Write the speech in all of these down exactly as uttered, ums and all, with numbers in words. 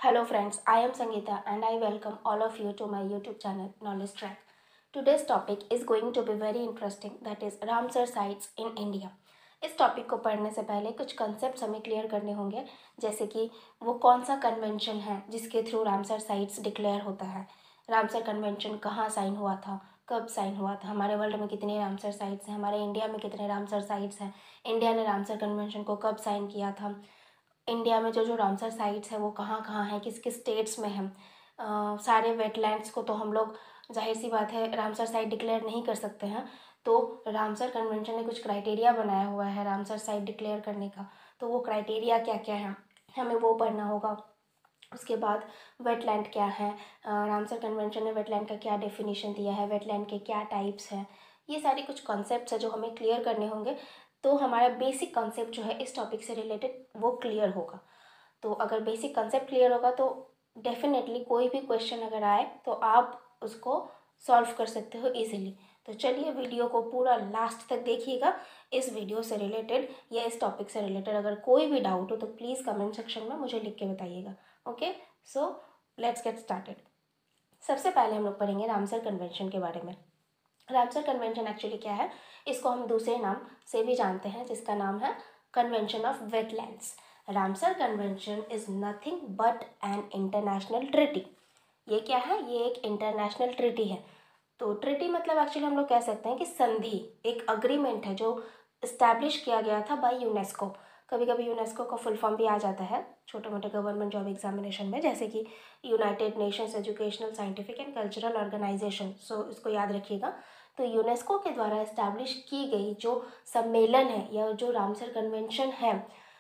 Hello friends, I am Sangeeta and I welcome all of you to my YouTube channel Knowledge Track. Today's topic is going to be very interesting, that is Ramsar sites in India. इस topic को पढ़ने से पहले कुछ concept हमें clear करने होंगे, जैसे कि वो कौन सा कन्वेंशन है जिसके थ्रू रामसर साइट्स डिक्लेयर होता है, रामसर कन्वेंशन कहाँ साइन हुआ था, कब साइन हुआ था, हमारे वर्ल्ड में कितने रामसर साइट्स हैं, हमारे इंडिया में कितने रामसर साइट्स हैं, इंडिया ने रामसर कन्वेंशन को कब साइन किया था, इंडिया में जो जो रामसर साइट्स हैं वो कहाँ कहाँ हैं, किस किस स्टेट्स में हैं। अ, सारे वेटलैंड्स को तो हम लोग जाहिर सी बात है रामसर साइट डिक्लेयर नहीं कर सकते हैं, तो रामसर कन्वेंशन ने कुछ क्राइटेरिया बनाया हुआ है रामसर साइट डिक्लेयर करने का, तो वो क्राइटेरिया क्या क्या है हमें वो पढ़ना होगा। उसके बाद वेटलैंड क्या है, रामसर कन्वेंशन ने वेटलैंड का क्या डेफिनेशन दिया है, वेटलैंड के क्या टाइप्स हैं, ये सारे कुछ कॉन्सेप्ट्स हैं जो हमें क्लियर करने होंगे। तो हमारा बेसिक कॉन्सेप्ट जो है इस टॉपिक से रिलेटेड वो क्लियर होगा। तो अगर बेसिक कॉन्सेप्ट क्लियर होगा तो डेफिनेटली कोई भी क्वेश्चन अगर आए तो आप उसको सॉल्व कर सकते हो इजीली। तो चलिए वीडियो को पूरा लास्ट तक देखिएगा। इस वीडियो से रिलेटेड या इस टॉपिक से रिलेटेड अगर कोई भी डाउट हो तो प्लीज़ कमेंट सेक्शन में मुझे लिख के बताइएगा। Okay, so let's get started. सबसे पहले हम लोग पढ़ेंगे रामसर कन्वेंशन के बारे में। रामसर कन्वेंशन एक्चुअली क्या है, इसको हम दूसरे नाम से भी जानते हैं जिसका नाम है convention of wetlands. Ramsar convention is nothing but an international treaty. ये क्या है, ये एक इंटरनेशनल ट्रिटी है। तो ट्रिटी मतलब एक्चुअली हम लोग कह सकते हैं कि संधि, एक अग्रीमेंट है जो इस्टेब्लिश किया गया था बाय यूनेस्को। कभी कभी यूनेस्को का फुल फॉर्म भी आ जाता है छोटे मोटे गवर्नमेंट जॉब एग्जामिनेशन में, जैसे कि United Nations Educational Scientific and Cultural Organization. So इसको याद रखिएगा। तो यूनेस्को के द्वारा इस्टेब्लिश की गई जो सम्मेलन है या जो रामसर कन्वेंशन है,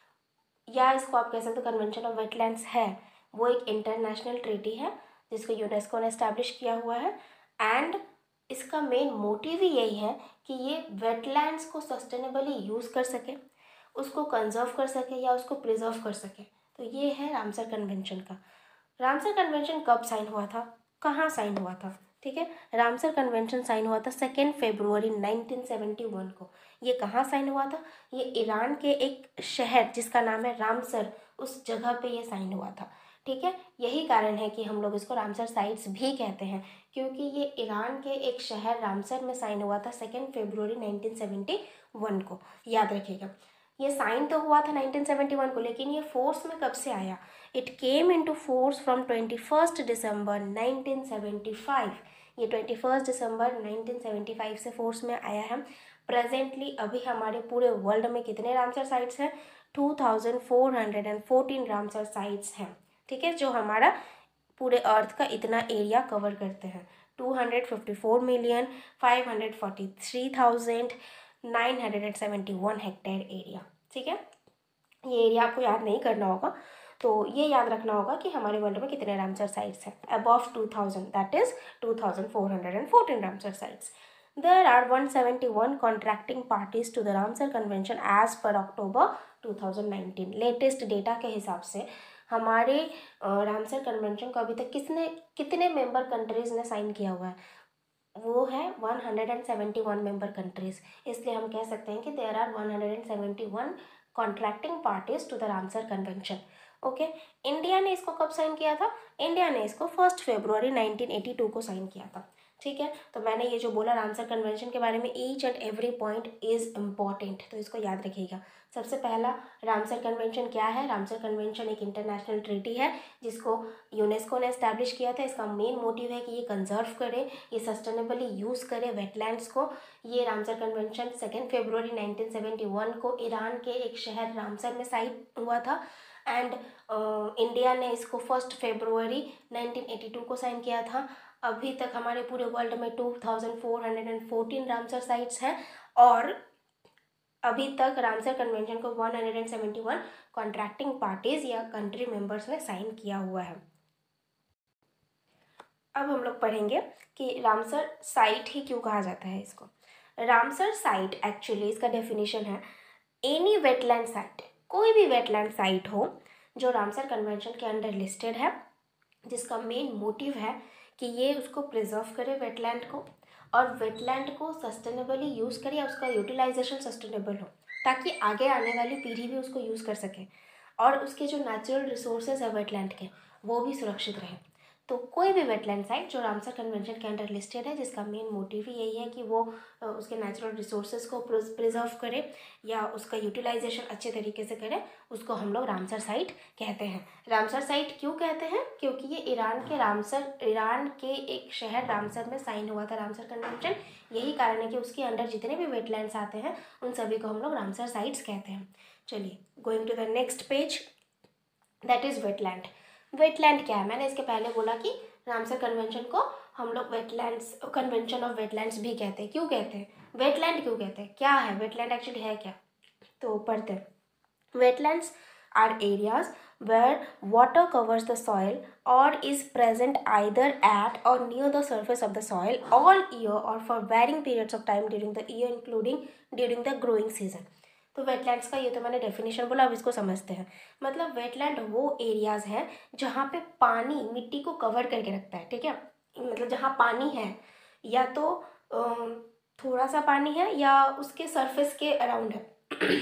या इसको आप कह सकते हो कन्वेंशन ऑफ वेटलैंड्स है, वो एक इंटरनेशनल ट्रीटी है जिसको यूनेस्को ने इस्टेब्लिश किया हुआ है। एंड इसका मेन मोटिव ही यही है कि ये वेटलैंड्स को सस्टेनेबली यूज़ कर सके, उसको कंजर्व कर सके या उसको प्रिजर्व कर सके। तो ये है रामसर कन्वेंशन का। रामसर कन्वेंशन कब साइन हुआ था, कहाँ साइन हुआ था, ठीक है। रामसर कन्वेंशन साइन हुआ था second February nineteen seventy one को। ये कहाँ साइन हुआ था, ये ईरान के एक शहर जिसका नाम है रामसर, उस जगह पे ये साइन हुआ था, ठीक है। यही कारण है कि हम लोग इसको रामसर साइट्स भी कहते हैं, क्योंकि ये ईरान के एक शहर रामसर में साइन हुआ था second February nineteen seventy one को, याद रखिएगा। ये साइन तो हुआ था नाइनटीन सेवेंटी वन को, लेकिन ये फोर्स में कब से आया, it came into force from twenty first December nineteen seventy five. ये twenty first December nineteen seventy five से फोर्स में आया है। प्रेजेंटली अभी हमारे पूरे वर्ल्ड में कितने रामसर साइट्स हैं, two thousand four hundred and fourteen Ramsar sites हैं, ठीक है, जो हमारा पूरे अर्थ का इतना एरिया कवर करते हैं। Two hundred fifty four million five hundred forty three thousand nine hundred and seventy one hectare area, ठीक है। ये एरिया आपको याद नहीं करना होगा, तो ये याद रखना होगा कि हमारे वर्ल्ड में कितने रामसर साइट्स हैं, above two thousand, that is two thousand four hundred and fourteen Ramsar sites. There are one hundred seventy-one contracting parties to the Ramsar Convention as per October two thousand nineteen. Latest data के हिसाब से हमारे Ramsar convention को अभी तक किसने कितने member countries ने साइन किया हुआ है, वो है one hundred seventy one member countries. इसलिए हम कह सकते हैं कि there are one hundred seventy one contracting parties to the Ramsar convention. Okay, India ने इसको कब साइन किया था, इंडिया ने इसको first February nineteen eighty two को साइन किया था, ठीक है। तो मैंने ये जो बोला रामसर कन्वेंशन के बारे में, each and every point is important, तो इसको याद रखिएगा। सबसे पहला, रामसर कन्वेंशन क्या है, रामसर कन्वेंशन एक इंटरनेशनल ट्रीटी है जिसको यूनेस्को ने एस्टैब्लिश किया था। इसका मेन मोटिव है कि ये कंजर्व करे, ये सस्टेनेबली यूज़ करे वेटलैंड्स को। ये Ramsar convention second February nineteen seventy one को ईरान के एक शहर रामसर में साइन हुआ था। एंड इंडिया ने इसको first February nineteen eighty two को साइन किया था। अभी तक हमारे पूरे वर्ल्ड में two thousand four hundred fourteen Ramsar sites हैं, और अभी तक रामसर कन्वेंशन को one hundred seventy one contracting parties या कंट्री मेंबर्स ने साइन किया हुआ है। अब हम लोग पढ़ेंगे कि रामसर साइट ही क्यों कहा जाता है इसको। रामसर साइट एक्चुअली इसका डेफिनेशन है एनी वेटलैंड साइट, कोई भी वेटलैंड साइट हो जो रामसर कन्वेंशन के अंडर लिस्टेड है, जिसका मेन मोटिव है कि ये उसको प्रिजर्व करे वेटलैंड को, और वेटलैंड को सस्टेनेबली यूज़ करे या उसका यूटिलाइजेशन सस्टेनेबल हो, ताकि आगे आने वाली पीढ़ी भी उसको यूज़ कर सके, और उसके जो नेचुरल रिसोर्सेज है वेटलैंड के वो भी सुरक्षित रहे। तो कोई भी वेटलैंड साइट जो रामसर कन्वेंशन के अंडर लिस्टेड है, जिसका मेन मोटिव ही यही है कि वो उसके नेचुरल रिसोर्सेज को प्रिजर्व करे या उसका यूटिलाइजेशन अच्छे तरीके से करे, उसको हम लोग रामसर साइट कहते हैं। रामसर साइट क्यों कहते हैं? क्योंकि ये ईरान के रामसर ईरान के एक शहर रामसर में साइन हुआ था रामसर कन्वेंशन। यही कारण है कि उसके अंडर जितने भी वेटलैंड्स आते हैं उन सभी को हम लोग रामसर साइट्स कहते हैं। चलिए, going to the next page, that is wetland. Wetland क्या है? मैंने इसके पहले बोला कि रामसर कन्वेंशन को हम लोग वेटलैंड्स कन्वेंशन ऑफ वेटलैंड्स भी कहते हैं। क्यों कहते हैं? वेटलैंड क्यों कहते हैं? क्या है वेटलैंड, एक्चुअली है क्या? तो पढ़ते हैं। Wetlands are areas where water covers the soil or is present either at or near the surface of the soil all year or for varying periods of time during the year including during the growing season। तो wetlands का ये तो मैंने definition बोला, अब इसको समझते हैं। मतलब वेटलैंड वो एरियाज हैं जहाँ पे पानी मिट्टी को कवर करके रखता है, ठीक है। मतलब जहाँ पानी है, या तो थोड़ा सा पानी है या उसके सरफेस के अराउंड है,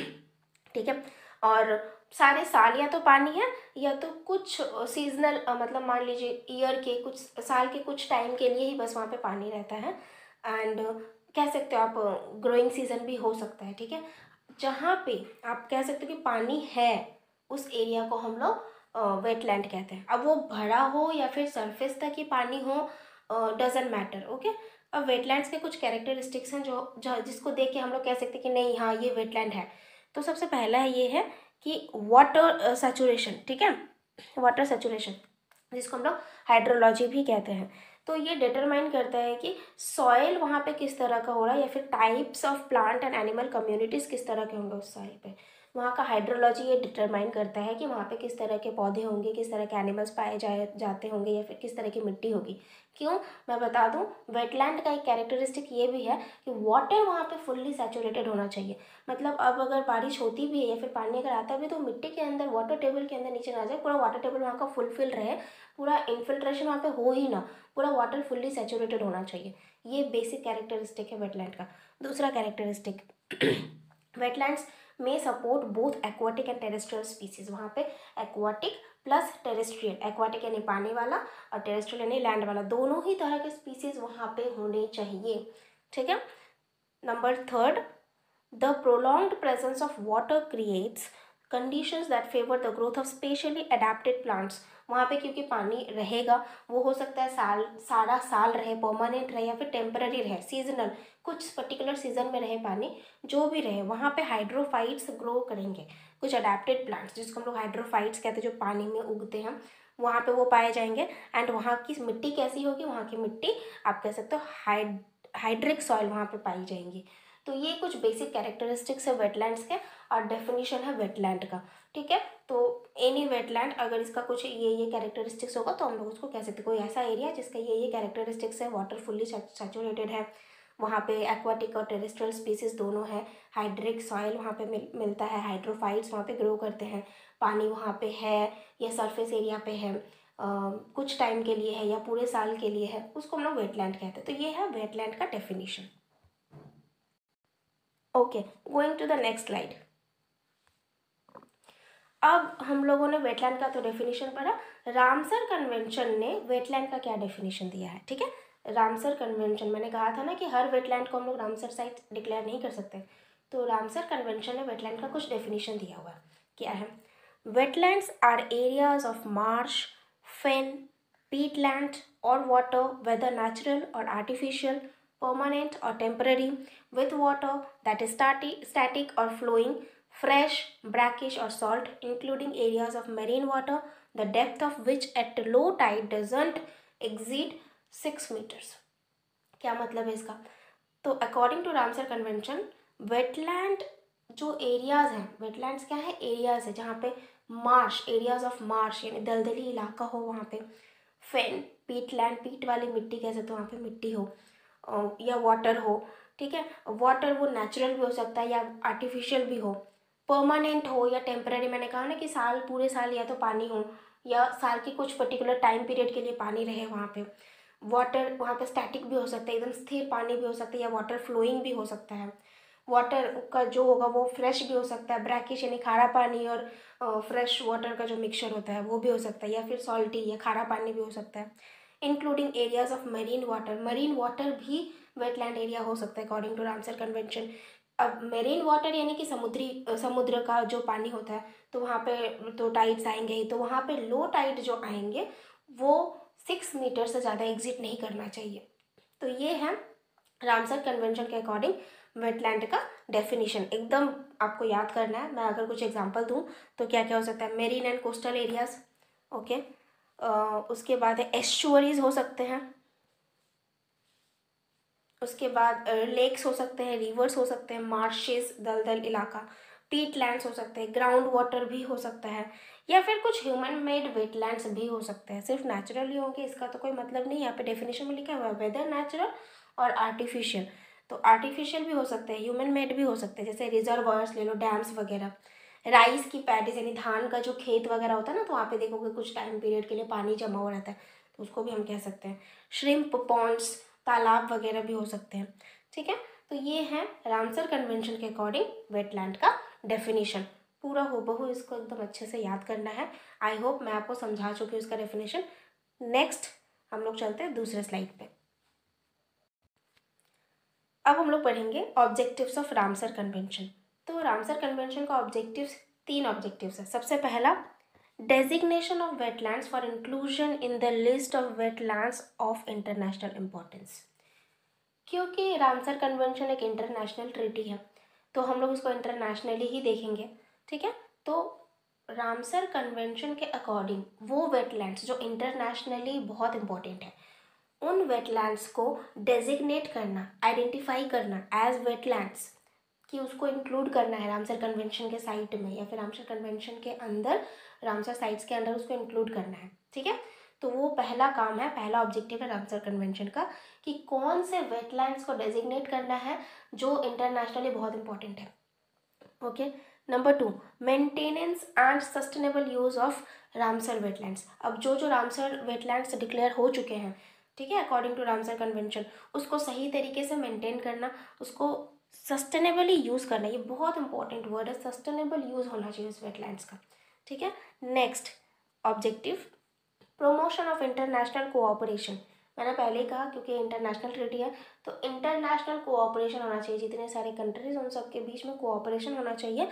ठीक है। और सारे साल या तो पानी है या तो कुछ सीजनल, मतलब मान लीजिए ईयर के कुछ साल के कुछ टाइम के लिए ही बस वहाँ पे पानी रहता है। एंड कह सकते हो आप ग्रोइंग सीजन भी हो सकता है, ठीक है। जहाँ पे आप कह सकते हो कि पानी है, उस एरिया को हम लोग वेटलैंड कहते हैं। अब वो भरा हो या फिर सरफेस तक ही पानी हो, डजेंट मैटर, ओके। अब वेटलैंड्स के कुछ कैरेक्टरिस्टिक्स हैं जो, जो जिसको देख के हम लोग कह सकते हैं कि नहीं, हाँ ये वेटलैंड है। तो सबसे पहला ये है कि वाटर सैचुरेशन, ठीक है। वाटर सैचुरेशन जिसको हम लोग हाइड्रोलॉजी भी कहते हैं। तो ये डिटरमाइन करता है कि सॉइल वहाँ पे किस तरह का हो रहा है, या फिर types of plant and animal communities किस तरह के होंगे उस सॉइल पे। वहाँ का हाइड्रोलॉजी ये डिटरमाइन करता है कि वहाँ पे किस तरह के पौधे होंगे, किस तरह के एनिमल्स पाए जाए जाते होंगे, या फिर किस तरह की मिट्टी होगी। क्यों? मैं बता दूँ, वेटलैंड का एक कैरेक्टरिस्टिक ये भी है कि वाटर वहाँ पे फुल्ली सैचुरेटेड होना चाहिए। मतलब अब अगर बारिश होती भी है या फिर पानी अगर आता भी, तो मिट्टी के अंदर, वाटर टेबल के अंदर नीचे ना जाए, पूरा वाटर टेबल वहाँ का फुलफिल रहे, पूरा इन्फिल्ट्रेशन वहाँ पे हो ही ना, पूरा वाटर फुल्ली सैचुरेटेड होना चाहिए। ये बेसिक कैरेक्टरिस्टिक है वेटलैंड का। दूसरा कैरेक्टरिस्टिक, वेटलैंड्स में support both aquatic and terrestrial species. वहाँ पे एक्वाटिक प्लस टेरेस्ट्रियल, एक्वाटिक यानी पानी वाला और टेरेस्ट्रियल यानी लैंड वाला, दोनों ही तरह के स्पीसीज वहाँ पे होने चाहिए, ठीक है। Number third, the prolonged presence of water creates conditions that favour the growth of specially adapted plants. वहाँ पे क्योंकि पानी रहेगा, वो हो सकता है साल सारा साल रहे, परमानेंट रहे, या फिर टेम्पररी रहे, सीजनल, कुछ पर्टिकुलर सीजन में रहे पानी, जो भी रहे, वहाँ पे हाइड्रोफाइट्स ग्रो करेंगे। कुछ अडेप्टेड प्लांट्स जिसको हम लोग हाइड्रोफाइट्स कहते हैं, जो पानी में उगते हैं, वहाँ पे वो पाए जाएंगे। एंड वहाँ की मिट्टी कैसी होगी? वहाँ की मिट्टी आप कह सकते हो हाइड हाइड्रिक सॉइल वहाँ पे पाई जाएंगी। तो ये कुछ बेसिक कैरेक्टरिस्टिक्स है वेटलैंड्स के, और डेफिनेशन है वेटलैंड का, ठीक है। तो एनी वेटलैंड अगर इसका कुछ ये ये कैरेक्टरिस्टिक्स होगा तो हम लोग उसको कह सकते हैं कोई ऐसा एरिया जिसका ये ये कैरेक्टरिस्टिक्स है, वाटर फुल्ली सैचुरेटेड है, वहाँ पे एक्वाटिक और टेरेस्ट्रियल स्पीसीज दोनों है, हाइड्रिक सॉइल वहाँ पे मिल, मिलता है, हाइड्रोफाइट्स वहाँ पे ग्रो करते हैं, पानी वहाँ पे है या सरफेस एरिया पे है, आ, कुछ टाइम के लिए है या पूरे साल के लिए है, उसको हम लोग वेटलैंड कहते हैं। तो ये है वेटलैंड का definition. Okay, going to the next slide. अब हम लोगों ने वेटलैंड का तो डेफिनेशन पढ़ा, रामसर कन्वेंशन ने वेटलैंड का क्या डेफिनेशन दिया है, ठीक है। रामसर कन्वेंशन, मैंने कहा था ना कि हर वेटलैंड को हम लोग रामसर साइट डिक्लेयर नहीं कर सकते, तो रामसर कन्वेंशन ने वेटलैंड का कुछ डेफिनेशन दिया हुआ है। क्या है? Wetlands are areas of marsh, fen, peatland or water, whether natural or artificial, permanent or temporary, with water that is static, static or flowing, fresh, brackish or salt, including areas of marine water, the depth of which at low tide doesn't exceed six meters। क्या मतलब है इसका? तो according to Ramsar convention, wetland जो areas हैं, wetlands क्या है? Areas है जहाँ पे मार्श, एरियाज ऑफ मार्श यानी दलदली इलाका हो, वहाँ पे फेन, पीट लैंड, पीट वाली मिट्टी कह सकते हो, वहाँ पे मिट्टी हो, या वाटर हो, ठीक है। वाटर वो नेचुरल भी हो सकता है या आर्टिफिशियल भी हो, परमानेंट हो या टेम्पररी। मैंने कहा ना कि साल, पूरे साल या तो पानी हो या साल के कुछ पर्टिकुलर टाइम पीरियड के लिए पानी रहे वहाँ पे। वाटर वहाँ पे स्टैटिक भी हो सकता है, एकदम स्थिर पानी भी हो सकता है, या वाटर फ्लोइंग भी हो सकता है। वाटर का जो होगा वो फ्रेश भी हो सकता है, ब्रैकिश यानी खारा पानी और फ्रेश वाटर का जो मिक्सचर होता है वो भी हो सकता है, या फिर सॉल्टी या खारा पानी भी हो सकता है। Including areas of marine water, marine water भी वेटलैंड एरिया हो सकता है अकॉर्डिंग टू रामसर कन्वेंशन। अब मेरीन वाटर यानी कि समुद्री समुद्र का जो पानी होता है, तो वहाँ पे तो टाइड्स आएंगे ही, तो वहाँ पे लो टाइड जो आएंगे वो सिक्स मीटर से ज़्यादा एग्जिट नहीं करना चाहिए। तो ये है रामसर कन्वेंशन के अकॉर्डिंग वेटलैंड का डेफिनेशन। एकदम आपको याद करना है। मैं अगर कुछ एग्जांपल दूं तो क्या क्या हो सकता है, marine and coastal areas, okay. उसके बाद है एस्चुअरीज हो सकते हैं, उसके बाद लेक्स हो सकते हैं, रिवर्स हो सकते हैं, मार्शेस दलदल इलाका, पीट लैंड्स हो सकते हैं, ग्राउंड वाटर भी हो सकता है, या फिर कुछ ह्यूमन मेड वेटलैंड्स भी हो सकते हैं। सिर्फ नेचुरल ही होंगे इसका तो कोई मतलब नहीं। यहाँ पे डेफिनेशन में लिखा हुआ है वेदर नेचुरल और आर्टिफिशियल। तो आर्टिफिशियल भी हो सकते हैं, ह्यूमन मेड भी हो सकते हैं, जैसे रिजर्वायर्स ले लो, डैम्स वगैरह। राइस की पैडीज यानी धान का जो खेत वगैरह होता है ना, तो वहाँ पे देखोगे कुछ टाइम पीरियड के लिए पानी जमा हुआ रहता है, तो उसको भी हम कह सकते हैं। श्रिम्प पॉन्ड्स, तालाब वगैरह भी हो सकते हैं, ठीक है। तो ये है रामसर कन्वेंशन के अकॉर्डिंग वेटलैंड का डेफिनेशन। पूरा हूबहू इसको एकदम अच्छे से याद करना है। आई होप मैं आपको समझा चुकी हूँ इसका डेफिनेशन। नेक्स्ट हम लोग चलते हैं दूसरे स्लाइड पे। अब हम लोग पढ़ेंगे ऑब्जेक्टिव्स ऑफ रामसर कन्वेंशन। तो रामसर कन्वेंशन का ऑब्जेक्टिव्स, तीन ऑब्जेक्टिव्स है। सबसे पहला, designation of wetlands for inclusion in the list of wetlands of international importance. क्योंकि रामसर कन्वेंशन एक इंटरनेशनल ट्रीटी है, तो हम लोग इसको इंटरनेशनली ही देखेंगे, ठीक है। तो रामसर कन्वेंशन के अकॉर्डिंग वो वेटलैंड्स जो इंटरनेशनली बहुत इंपॉर्टेंट है, उन वेटलैंड्स को डेजिग्नेट करना, आइडेंटिफाई करना एज वेटलैंड्स, कि उसको इंक्लूड करना है रामसर कन्वेंशन के साइट में, या फिर रामसर कन्वेंशन के अंदर, रामसर साइट्स के अंदर उसको इंक्लूड करना है, ठीक है। तो वो पहला काम है, पहला ऑब्जेक्टिव है रामसर कन्वेंशन का, कि कौन से वेटलैंड्स को डेजिग्नेट करना है जो इंटरनेशनली बहुत इंपॉर्टेंट है, okay. Number two, maintenance and sustainable use of Ramsar wetlands. अब जो जो रामसर वेटलैंड्स डिक्लेयर हो चुके हैं, ठीक है, अकॉर्डिंग टू रामसर कन्वेंशन, उसको सही तरीके से मेंटेन करना, उसको सस्टेनेबली यूज़ करना, ये बहुत इंपॉर्टेंट वर्ड है, सस्टेनेबल यूज़ होना चाहिए उस वेटलैंड्स का, ठीक है। Next objective, promotion of international cooperation. मैंने पहले ही कहा क्योंकि इंटरनेशनल ट्रीटी है, तो इंटरनेशनल कोऑपरेशन होना चाहिए, जितने सारे कंट्रीज उन सब के बीच में कोऑपरेशन होना चाहिए।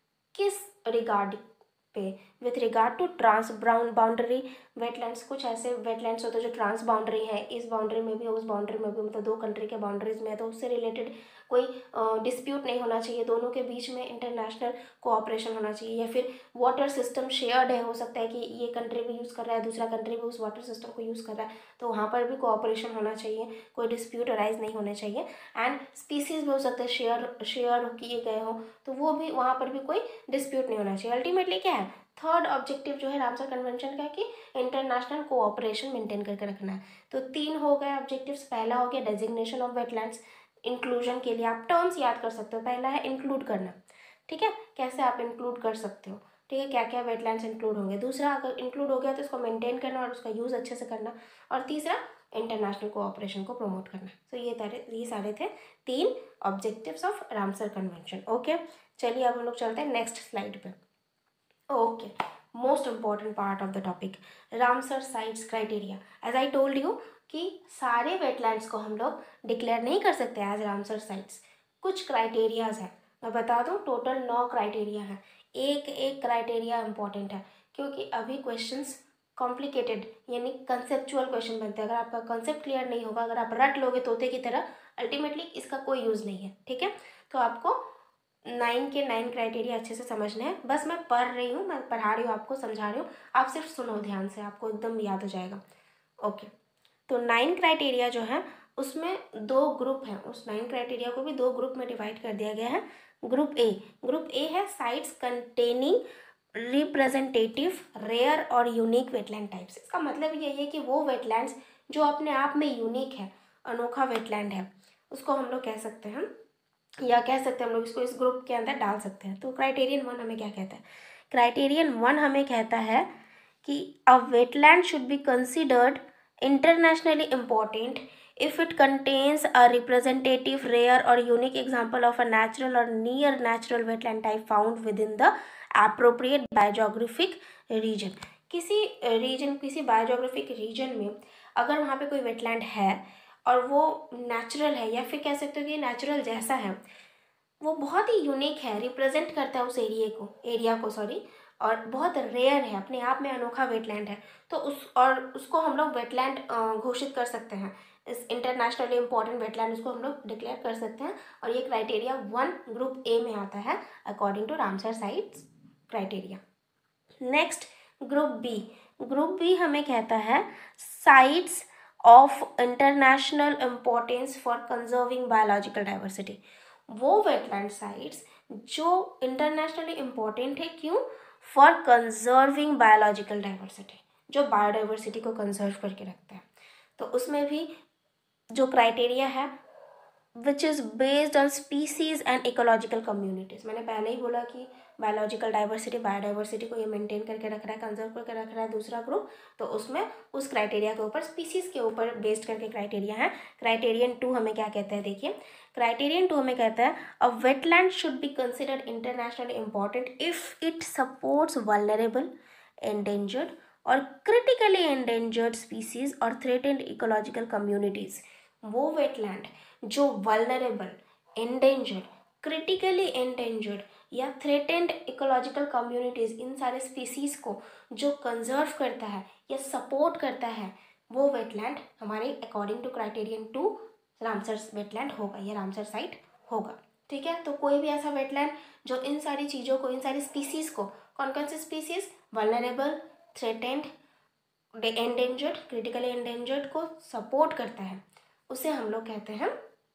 किस रिगार्ड पे, with regard to trans brown boundary wetlands. कुछ ऐसे वेटलैंड्स होते हैं जो ट्रांस बाउंड्री है, इस बाउंड्री में भी उस बाउंड्री में भी, मतलब दो कंट्री के बाउंड्रीज में है, तो उससे रिलेटेड कोई डिस्प्यूट नहीं होना चाहिए, दोनों के बीच में इंटरनेशनल कोऑपरेशन होना चाहिए। या फिर वाटर सिस्टम शेयर्ड है, हो सकता है कि ये कंट्री भी यूज़ कर रहा है, दूसरा कंट्री भी उस वाटर सिस्टम को यूज़ कर रहा है, तो वहाँ पर भी कोऑपरेशन होना चाहिए, कोई डिस्प्यूट अराइज नहीं होने चाहिए। एंड स्पीसीज भी हो सकते हैं शेयर शेयर किए गए हों, तो वो भी, वहाँ पर भी कोई डिस्प्यूट नहीं होना चाहिए। अल्टीमेटली क्या है, थर्ड ऑब्जेक्टिव जो है रामसर कन्वेंशन का, कि इंटरनेशनल कोऑपरेशन मेंटेन करके रखना है। तो तीन हो गए ऑब्जेक्टिव्स। पहला हो गया डेजिग्नेशन ऑफ वेटलैंड्स, इंक्लूजन के लिए आप टर्म्स याद कर सकते हो। पहला है इंक्लूड करना, ठीक है, कैसे आप इंक्लूड कर सकते हो, ठीक है, क्या क्या वेटलैंड्स इंक्लूड होंगे। दूसरा, अगर इंक्लूड हो गया तो इसको मेंटेन करना और उसका यूज़ अच्छे से करना। और तीसरा, इंटरनेशनल कोऑपरेशन को प्रमोट करना। तो ये तारे ये सारे थे तीन objectives of Ramsar convention, okay. चलिए अब हम लोग चलते हैं नेक्स्ट स्लाइड पे। Okay, most important part of the topic, Ramsar sites criteria. As I told you कि सारे वेटलैंड्स को हम लोग डिक्लेयर नहीं कर सकते एज रामसर साइट्स, कुछ क्राइटेरियाज हैं। मैं बता दूं, टोटल नौ क्राइटेरिया हैं। एक एक क्राइटेरिया इंपॉर्टेंट है, क्योंकि अभी क्वेश्चंस कॉम्प्लिकेटेड यानी कंसेप्चुअल क्वेश्चन बनते हैं। अगर आपका कंसेप्ट क्लियर नहीं होगा, अगर आप रट लोगे तोते की तरह, अल्टीमेटली इसका कोई यूज़ नहीं है, ठीक है। तो आपको नाइन के नाइन क्राइटेरिया अच्छे से समझने हैं। बस मैं पढ़ रही हूँ, मैं पढ़ा रही हूँ, आपको समझा रही हूँ, आप सिर्फ सुनो ध्यान से, आपको एकदम याद हो जाएगा, ओके। तो नाइन क्राइटेरिया जो है उसमें दो ग्रुप हैं, उस नाइन क्राइटेरिया को भी दो ग्रुप में डिवाइड कर दिया गया है। ग्रुप ए, ग्रुप ए है साइट्स कंटेनिंग रिप्रेजेंटेटिव रेयर और यूनिक वेटलैंड टाइप्स। इसका मतलब यही है कि वो वेटलैंड्स जो अपने आप में यूनिक है, अनोखा वेटलैंड है, उसको हम लोग कह सकते हैं, या कह सकते हैं हम लोग इसको इस ग्रुप के अंदर डाल सकते हैं। तो क्राइटेरियन वन हमें क्या कहता है, क्राइटेरियन वन हमें कहता है कि a wetland should be considered internationally important if it contains a representative, rare or unique example of a natural or near natural wetland type found within the appropriate biogeographic region. किसी region किसी biogeographic region में अगर वहाँ पे कोई wetland है और वो नेचुरल है, या फिर कह सकते हो कि नेचुरल जैसा है, वो बहुत ही यूनिक है, रिप्रेजेंट करता है उस एरिया को एरिया को सॉरी और बहुत रेयर है, अपने आप में अनोखा वेटलैंड है, तो उस और उसको हम लोग वेटलैंड घोषित कर सकते हैं। इस इंटरनेशनली इम्पॉर्टेंट वेटलैंड उसको हम लोग डिक्लेयर कर सकते हैं, और ये क्राइटेरिया वन ग्रुप ए में आता है according to Ramsar sites criteria. Next group B. Group B हमें कहता है sites of international importance for conserving biological diversity. वो वेटलैंड साइट्स जो इंटरनेशनली इम्पोर्टेंट है, क्यों? फॉर कंजर्विंग बायोलॉजिकल डाइवर्सिटी, जो बायोडाइवर्सिटी को कंजर्व करके रखते हैं। तो उसमें भी जो क्राइटेरिया है which is based on species and ecological communities. मैंने पहले ही बोला कि बायोलॉजिकल डाइवर्सिटी बायोडाइवर्सिटी को ये मेंटेन करके रख रहा है, कंजर्व करके रख रहा है दूसरा ग्रुप, तो उसमें उस क्राइटेरिया के ऊपर स्पीसीज के ऊपर बेस्ड करके क्राइटेरिया है। क्राइटेरियन टू हमें क्या कहता है, देखिए क्राइटेरियन टू हमें कहता है a wetland should be considered internationally important if it supports vulnerable, endangered और क्रिटिकली एंडेंजर्ड स्पीसीज और थ्रेटेंड इकोलॉजिकल कम्युनिटीज़। वो वेटलैंड जो वल्नरेबल, एंडेंजर्ड, क्रिटिकली एंडेंजर्ड या थ्रेटेंड इकोलॉजिकल कम्युनिटीज़, इन सारे स्पीसीज को जो कंजर्व करता है या सपोर्ट करता है, वो वेटलैंड हमारे according to criterion two Ramsar wetland होगा या रामसर साइट होगा। ठीक है, तो कोई भी ऐसा वेटलैंड जो इन सारी चीज़ों को, इन सारी स्पीसीज को, कौन कौन सी species, vulnerable, threatened, endangered, critically endangered को सपोर्ट करता है, उसे हम लोग कहते हैं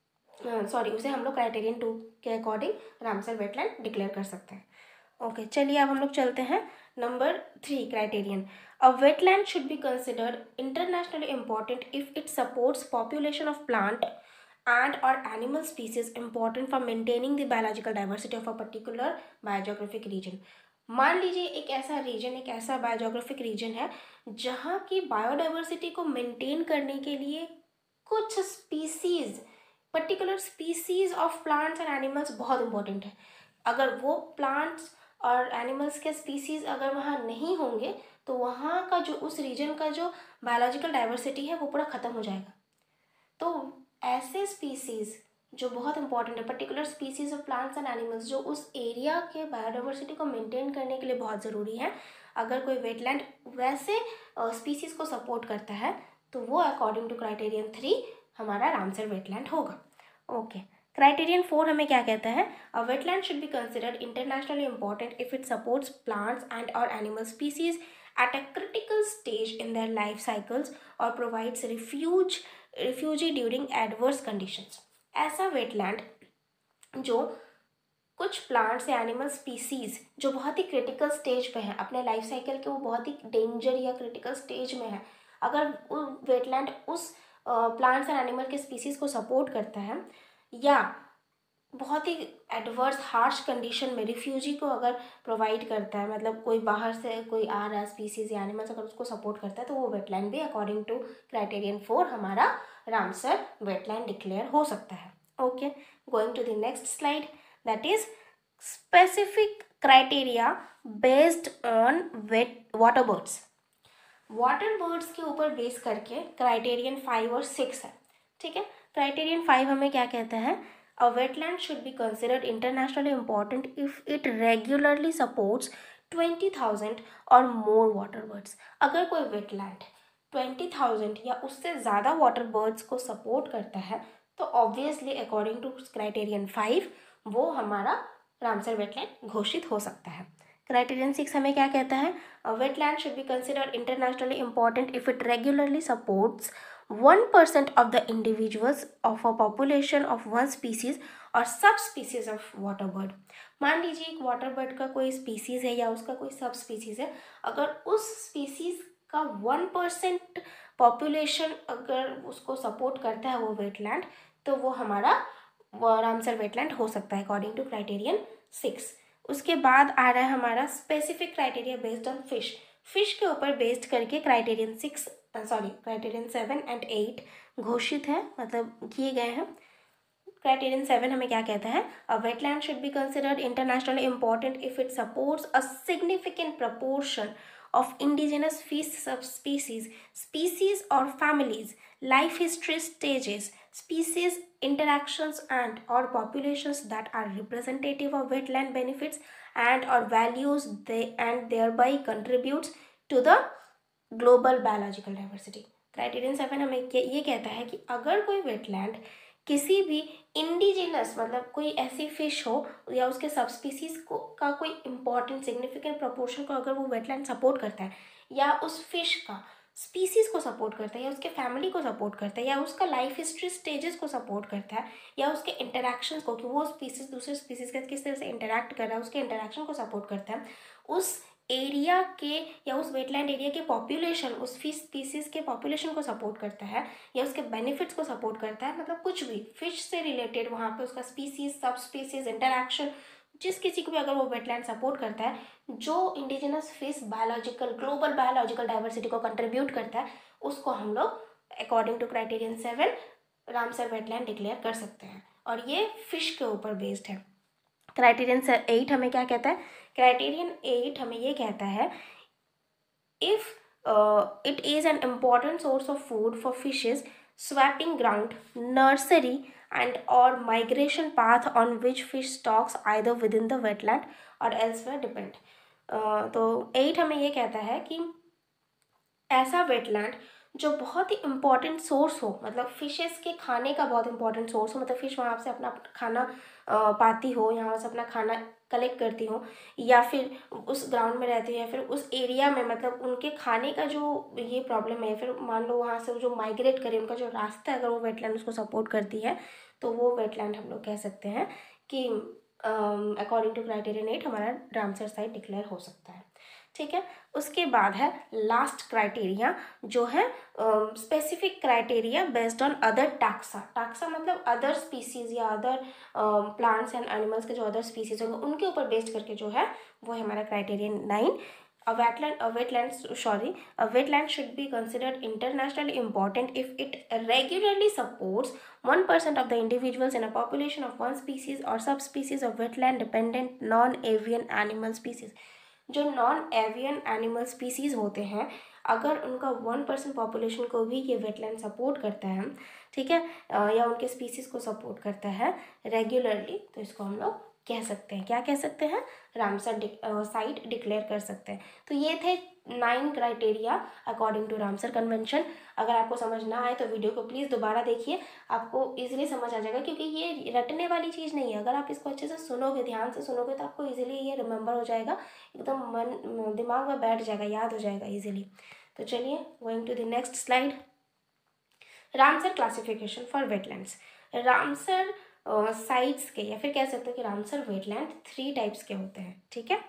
सॉरी uh, उसे हम लोग क्राइटेरियन टू के अकॉर्डिंग रामसर वेटलैंड डिक्लेयर कर सकते हैं। ओके okay, चलिए अब हम लोग चलते हैं number three criterion. A wetland should be considered internationally important if it supports population of plant and और animal species important for maintaining the biological diversity of a particular biogeographic region. मान लीजिए एक ऐसा रीजन, एक ऐसा biogeographic reason है जहाँ की बायोडाइवर्सिटी को मेंटेन करने के लिए कुछ species, particular species of plants and animals बहुत इंपॉर्टेंट है। अगर वो प्लांट्स और एनिमल्स के स्पीसीज अगर वहाँ नहीं होंगे तो वहाँ का जो उस रीजन का जो बायोलॉजिकल डाइवर्सिटी है वो पूरा ख़त्म हो जाएगा। तो ऐसे स्पीसीज जो बहुत इंपॉर्टेंट है, particular species of plants and animals जो उस एरिया के बायोडाइवर्सिटी को मेंटेन करने के लिए बहुत ज़रूरी है, अगर कोई वेटलैंड वैसे स्पीसीज को सपोर्ट करता है तो वो अकॉर्डिंग टू क्राइटेरियन थ्री हमारा रामसर वेटलैंड होगा। ओके, क्राइटेरियन फोर हमें क्या कहता है, a wetland should be considered internationally important if it supports plants and और animal species at a critical stage in their life cycles और provides refuge refugee during adverse conditions. ऐसा wetland जो कुछ plants या एनिमल स्पीसीज जो बहुत ही critical stage पे है, अपने लाइफ साइकिल के वो बहुत ही डेंजर या क्रिटिकल स्टेज में है, अगर वो वेटलैंड उस प्लांट्स एंड एनिमल के स्पीसीज को सपोर्ट करता है या बहुत ही एडवर्स हार्श कंडीशन में रिफ्यूजी को अगर प्रोवाइड करता है, मतलब कोई बाहर से कोई आ रहा है स्पीसीज या एनिमल्स अगर उसको सपोर्ट करता है, तो वो वेटलैंड भी अकॉर्डिंग टू क्राइटेरियन फोर हमारा रामसर वेटलैंड डिक्लेयर हो सकता है। Okay, going to the next slide, that is specific criteria based on wet water birds. Water birds के ऊपर बेस करके क्राइटेरियन फाइव और सिक्स है। ठीक है, क्राइटेरियन फाइव हमें क्या कहता है, a wetland should be considered internationally important if it regularly supports twenty thousand और मोर वाटर बर्ड्स। अगर कोई वेटलैंड ट्वेंटी थाउजेंड या उससे ज़्यादा वाटर बर्ड्स को सपोर्ट करता है तो obviously according to criterion five वो हमारा रामसर वेटलैंड घोषित हो सकता है। क्राइटेरियन सिक्स हमें क्या कहता है, wetland should be considered internationally important if it regularly supports one percent of the individuals of a population of one species और sub species of water bird. मान लीजिए एक वाटर बर्ड का कोई स्पीसीज है या उसका कोई सब स्पीसीज है, अगर उस स्पीसीज का वन परसेंट पॉपुलेशन अगर उसको सपोर्ट करता है वो वेटलैंड, तो वो हमारा रामसर वेटलैंड हो सकता है अकॉर्डिंग टू क्राइटेरियन सिक्स। उसके बाद आ रहा है हमारा specific criteria based on fish. Fish के ऊपर बेस्ड करके criterion six sorry criterion seven and eight घोषित है, मतलब किए गए हैं। क्राइटेरियन सेवन हमें क्या कहता है? A wetland should be considered internationally important if it supports a significant proportion of indigenous fish subspecies, species or families, life history stages, species interactions and or populations that are representative of wetland benefits and or values they and thereby contributes to the global biological diversity. Criterion seven हमें ये कहता है कि अगर कोई wetland किसी भी indigenous मतलब कोई ऐसी फिश हो या उसके सब स्पीसीज को का कोई इम्पॉर्टेंट सिग्निफिकेंट प्रोपोर्शन को अगर वो वेटलैंड सपोर्ट करता है या उस फिश का स्पीसीज को सपोर्ट करता है या उसके फैमिली को सपोर्ट करता है या उसका लाइफ हिस्ट्री स्टेजेस को सपोर्ट करता है या उसके इंटरेक्शंस को कि वो स्पीसीज दूसरे स्पीसीज के किस तरह से इंटरेक्ट कर रहा है उसके इंटरेक्शन को सपोर्ट करता है, उस एरिया के या उस वेटलैंड एरिया के पॉपुलेशन उस फिश स्पीसीज के पॉपुलेशन को सपोर्ट करता है या उसके बेनिफिट्स को सपोर्ट करता है, मतलब कुछ भी फिश से रिलेटेड वहाँ पे उसका स्पीसीज सब स्पीसीज इंटरैक्शन जिस किसी को भी अगर वो वेटलैंड सपोर्ट करता है जो indigenous fish biological global biological diversity को कंट्रीब्यूट करता है, उसको हम लोग according to criterion seven Ramsar wetland declare कर सकते हैं और ये फिश के ऊपर बेस्ड है। क्राइटेरियन एट हमें क्या कहता है? क्राइटेरियन एट हमें ये कहता है if it is an important source of food for fishes spawning ground nursery and और migration path on which fish stocks either within the wetland और एल्सवेयर डिपेंड। तो एट हमें ये कहता है कि ऐसा वेटलैंड जो बहुत ही इम्पॉर्टेंट सोर्स हो, मतलब फिशेस के खाने का बहुत इंपॉर्टेंट सोर्स हो, मतलब फिश वहाँ से अपना खाना पाती हो, यहाँ से अपना खाना कलेक्ट करती हो या फिर उस ग्राउंड में रहती है या फिर उस एरिया में मतलब उनके खाने का जो ये प्रॉब्लम है, फिर मान लो वहाँ से जो माइग्रेट करे उनका जो रास्ता है अगर वो वेटलैंड उसको सपोर्ट करती है तो वो वेटलैंड हम लोग कह सकते हैं कि अकॉर्डिंग टू क्राइटेरियन एट हमारा रामसर साइट डिक्लेयर हो सकता है। ठीक है, उसके बाद है लास्ट क्राइटेरिया जो है specific criteria based on other taxa. Taxa मतलब अदर स्पीसीज या अदर प्लांट्स एंड एनिमल्स के जो अदर स्पीसीज होंगे उनके ऊपर बेस्ड करके जो है वो है हमारा criterion nine. A wetland, a wetland, sorry, a wetland should be considered internationally important if it regularly supports one percent of the individuals in a population of one species or subspecies of wetland-dependent non-avian animal species. जो non avian animal species होते हैं अगर उनका one percent population को भी ये wetland support करता है, ठीक है, या उनके स्पीसीज़ को सपोर्ट करता है रेगुलरली, तो इसको हम लोग कह सकते हैं, क्या कह सकते हैं, रामसर साइट डिक्लेयर कर सकते हैं। तो ये थे nine criteria according to Ramsar convention. अगर आपको समझ ना आए तो वीडियो को प्लीज़ दोबारा देखिए, आपको इजीली समझ आ जाएगा क्योंकि ये रटने वाली चीज़ नहीं है। अगर आप इसको अच्छे से सुनोगे, ध्यान से सुनोगे तो आपको इजीली ये रिमेंबर हो जाएगा, एकदम मन दिमाग में बैठ जाएगा, याद हो जाएगा इजीली। तो चलिए going to the next slide. Ramsar classification for wetlands. Ramsar sites uh, के या फिर कह सकते हैं कि रामसर वेटलैंड थ्री टाइप्स के होते हैं। ठीक है,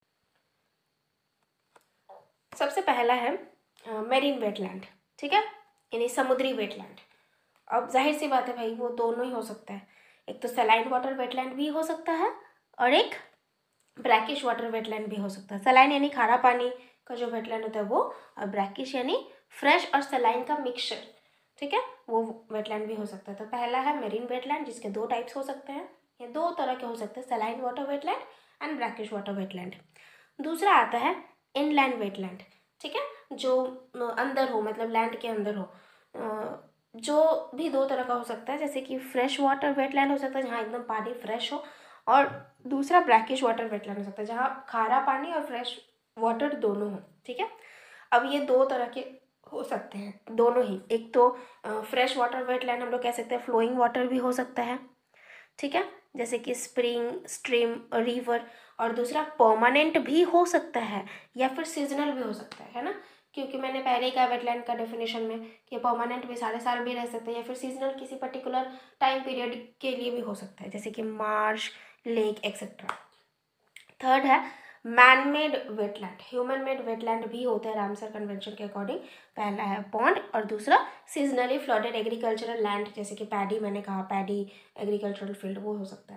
सबसे पहला है मेरीन uh, वेटलैंड, ठीक है, यानी समुद्री वेटलैंड। अब जाहिर सी बात है भाई वो दोनों ही हो सकता है, एक तो सलाइन वाटर वेटलैंड भी हो सकता है और एक ब्रैकिश वाटर वेटलैंड भी हो सकता है। सलाइन यानी खारा पानी का जो वेटलैंड होता है वो, और ब्रैकिश यानी फ्रेश और सलाइन का मिक्सचर, ठीक है, वो वेटलैंड भी हो सकता है। तो पहला है मेरीन वेटलैंड जिसके दो टाइप्स हो सकते हैं, ये दो तरह के हो सकते हैं, saline water wetland and brackish water wetland. दूसरा आता है इनलैंड वेटलैंड, ठीक है, जो अंदर हो, मतलब लैंड के अंदर हो, जो भी दो तरह का हो सकता है, जैसे कि फ्रेश वाटर वेटलैंड हो सकता है जहाँ एकदम पानी फ्रेश हो, और दूसरा ब्रैकिश वाटर वेटलैंड हो सकता है जहाँ खारा पानी और फ्रेश वाटर दोनों हो। ठीक है, अब ये दो तरह के हो सकते हैं दोनों ही, एक तो फ्रेश वाटर वेटलैंड हम लोग कह सकते हैं, फ्लोइंग वाटर भी हो सकता है, ठीक है, जैसे कि स्प्रिंग, स्ट्रीम, रिवर, और दूसरा परमानेंट भी हो सकता है या फिर सीजनल भी हो सकता है, है ना, क्योंकि मैंने पहले ही कहा वेटलैंड का डेफिनेशन में कि परमानेंट भी सारे साल भी रह सकते हैं या फिर सीजनल किसी पर्टिकुलर टाइम पीरियड के लिए भी हो सकता है, जैसे कि मार्श, लेक एक्सेट्रा। थर्ड है man made wetland, human made wetland भी होता है रामसर कन्वेंशन के अकॉर्डिंग। पहला है पॉन्ड और दूसरा सीजनली फ्लडेड एग्रीकल्चरल लैंड, जैसे कि पैडी, मैंने कहा पैडी एग्रीकल्चरल फील्ड, वो हो सकता है।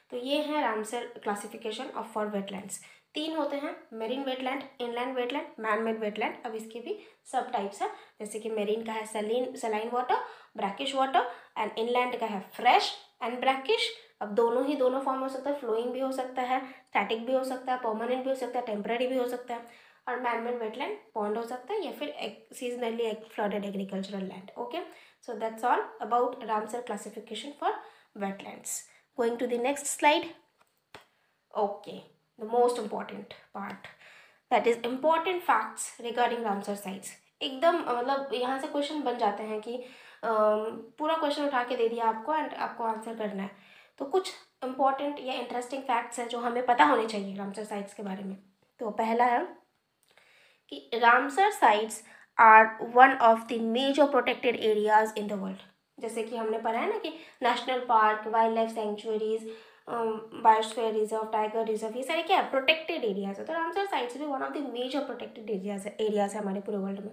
तो ये है Ramsar classification of for wetlands. तीन होते हैं, marine wetland, inland wetland, man made wetland. अब इसके भी सब टाइप्स है, जैसे कि मेरीन का है saline saline water, brackish water, and inland का है फ्रेश एंड ब्रैकिश। अब दोनों ही दोनों फॉर्म हो सकता है, फ्लोइंग भी हो सकता है, स्टैटिक भी हो सकता है, परमानेंट भी हो सकता है, टेम्पररी भी हो सकता है। और मैन मेड वेटलैंड पॉन्ड हो सकता है या फिर seasonally flooded agricultural land. Okay, so that's all about Ramsar classification for wetlands. Going to the next slide. Okay, the most important part, that is important facts regarding Ramsar sites. एकदम मतलब यहाँ से question बन जाते हैं कि पूरा question उठा के दे दिया आपको एंड आपको आंसर करना है। तो कुछ इंपॉर्टेंट या इंटरेस्टिंग फैक्ट्स हैं जो हमें पता होने चाहिए रामसर साइट्स के बारे में। तो पहला है कि Ramsar sites are one of the major protected areas in the world. जैसे कि हमने पढ़ा है ना कि national park, wildlife sanctuaries, biosphere reserve, tiger reserve, ये सारे क्या है, प्रोटेक्टेड एरियाज है। तो रामसर साइट्स भी one of the major protected areas areas है हमारे पूरे वर्ल्ड में।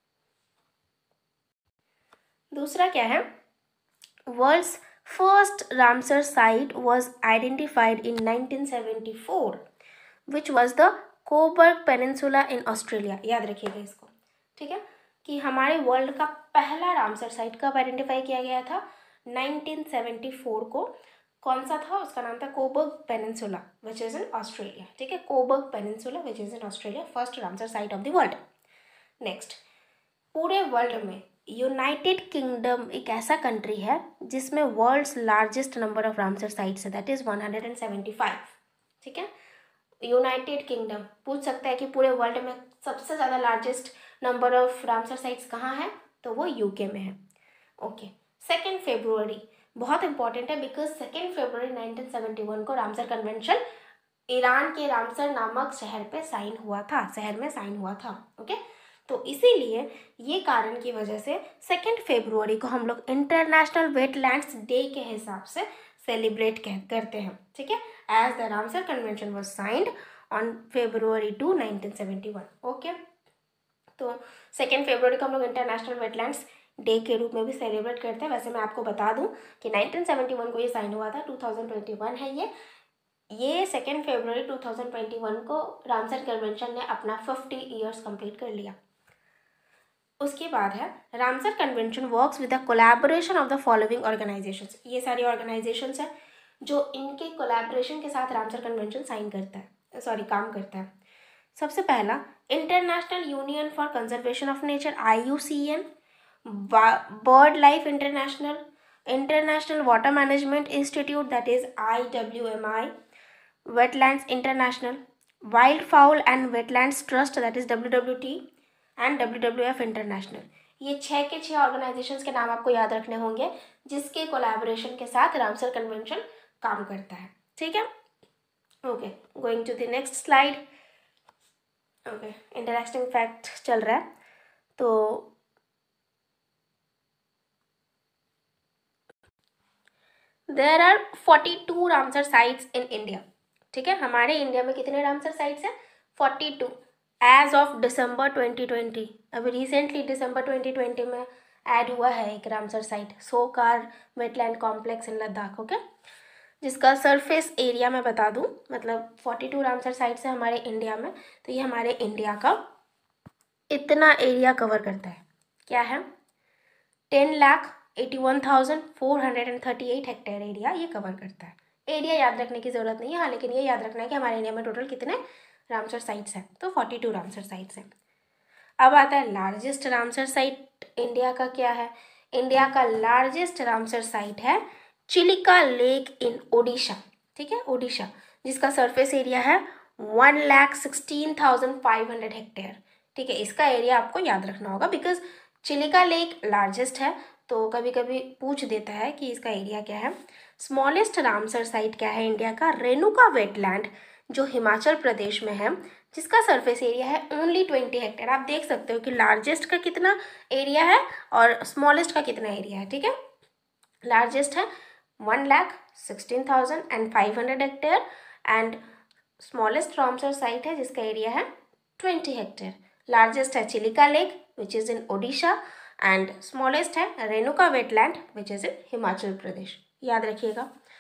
दूसरा क्या है, world's first Ramsar site was identified in nineteen seventy four which was the Cobourg Peninsula in Australia. याद रखिएगा इसको, ठीक है, कि हमारे वर्ल्ड का पहला रामसर साइट कब आइडेंटिफाई किया गया था, नाइनटीन सेवेंटी फोर को। कौन सा था, उसका नाम था Cobourg Peninsula which is in Australia. ठीक है, Cobourg Peninsula which is in Australia, first Ramsar site of the world. Next, पूरे वर्ल्ड में यूनाइटेड किंगडम एक ऐसा कंट्री है जिसमें world's largest number of Ramsar sites है, that is one hundred seventy five. ठीक है, यूनाइटेड किंगडम पूछ सकता है कि पूरे वर्ल्ड में सबसे ज़्यादा largest number of Ramsar sites कहाँ है, तो वो यूके में है। ओके, सेकेंड फेब्रुअरी बहुत इंपॉर्टेंट है because second February nineteen seventy one को रामसर कन्वेंशन ईरान के रामसर नामक शहर पे साइन हुआ था, शहर में साइन हुआ था। ओके, तो इसीलिए ये कारण की वजह से सेकेंड फेब्रुअरी को हम लोग इंटरनेशनल वेटलैंड्स डे के हिसाब से सेलिब्रेट करते हैं। ठीक है, as the Ramsar convention was signed on February two nineteen seventy one. Okay, तो सेकेंड फेब्रुअरी को हम लोग इंटरनेशनल वेटलैंड्स डे के रूप में भी सेलिब्रेट करते हैं। वैसे मैं आपको बता दूं कि नाइनटीन सेवेंटी वन को ये साइन हुआ था, टू थाउजेंड ट्वेंटी वन है ये ये second February two thousand twenty one को रामसर कन्वेंशन ने अपना फिफ्टी ईयर्स कंप्लीट कर लिया। उसके बाद है Ramsar convention works with the collaboration of the following organisations. ये सारी ऑर्गेनाइजेशंस हैं जो इनके कोलैबोरेशन के साथ रामसर कन्वेंशन साइन करता है, सॉरी काम करता है। सबसे पहला International Union for Conservation of Nature, I U C N, BirdLife International, International Water Management Institute that is I W M I, Wetlands International, Wildfowl and Wetlands Trust that is W W T and W W F International. ये छः के छः organisations के नाम आपको याद रखने होंगे जिसके कोलैबोरेशन के साथ रामसर कन्वेंशन काम करता है। ठीक है, okay, going to the next slide. Okay, interesting fact चल रहा है। तो there are forty two Ramsar sites in India. ठीक है, हमारे इंडिया में कितने रामसर साइट्स हैं, forty two as of December twenty twenty. अभी रिसेंटली दिसंबर ट्वेंटी ट्वेंटी में ऐड हुआ है एक Ramsar site, Tso Kar wetland complex in Ladakh. Okay, जिसका सरफेस एरिया मैं बता दूं, मतलब फोर्टी टू रामसर साइट्स है हमारे इंडिया में, तो ये हमारे इंडिया का इतना एरिया कवर करता है। क्या है, ten lakh eighty one thousand four hundred and thirty eight hectare area ये कवर करता है। एरिया याद रखने की ज़रूरत नहीं है, हाँ, लेकिन ये याद रखना है कि हमारे इंडिया में टोटल कितने रामसर साइट्स हैं, तो फोर्टी टू रामसर साइट्स हैं। अब आता है लार्जेस्ट रामसर साइट इंडिया का क्या है। इंडिया का लार्जेस्ट रामसर साइट है चिलिका लेक इन ओडिशा। ठीक है, ओडिशा, जिसका सरफेस एरिया है one lakh sixteen thousand five hundred hectare. ठीक है, इसका एरिया आपको याद रखना होगा बिकॉज चिलिका लेक लार्जेस्ट है, तो कभी कभी पूछ देता है कि इसका एरिया क्या है। स्मॉलेस्ट रामसर साइट क्या है इंडिया का, रेणुका वेटलैंड जो हिमाचल प्रदेश में है, जिसका सरफेस एरिया है ओनली ट्वेंटी हेक्टेयर। आप देख सकते हो कि लार्जेस्ट का कितना एरिया है और स्मॉलेस्ट का कितना एरिया है। ठीक है, लार्जेस्ट है one lakh sixteen thousand and five hundred hectare and smallest Ramsar site है जिसका एरिया है ट्वेंटी हेक्टेयर। लार्जेस्ट है Chilika lake which is in Odisha and smallest है Renuka wetland which is in Himachal Pradesh. याद रखिएगा।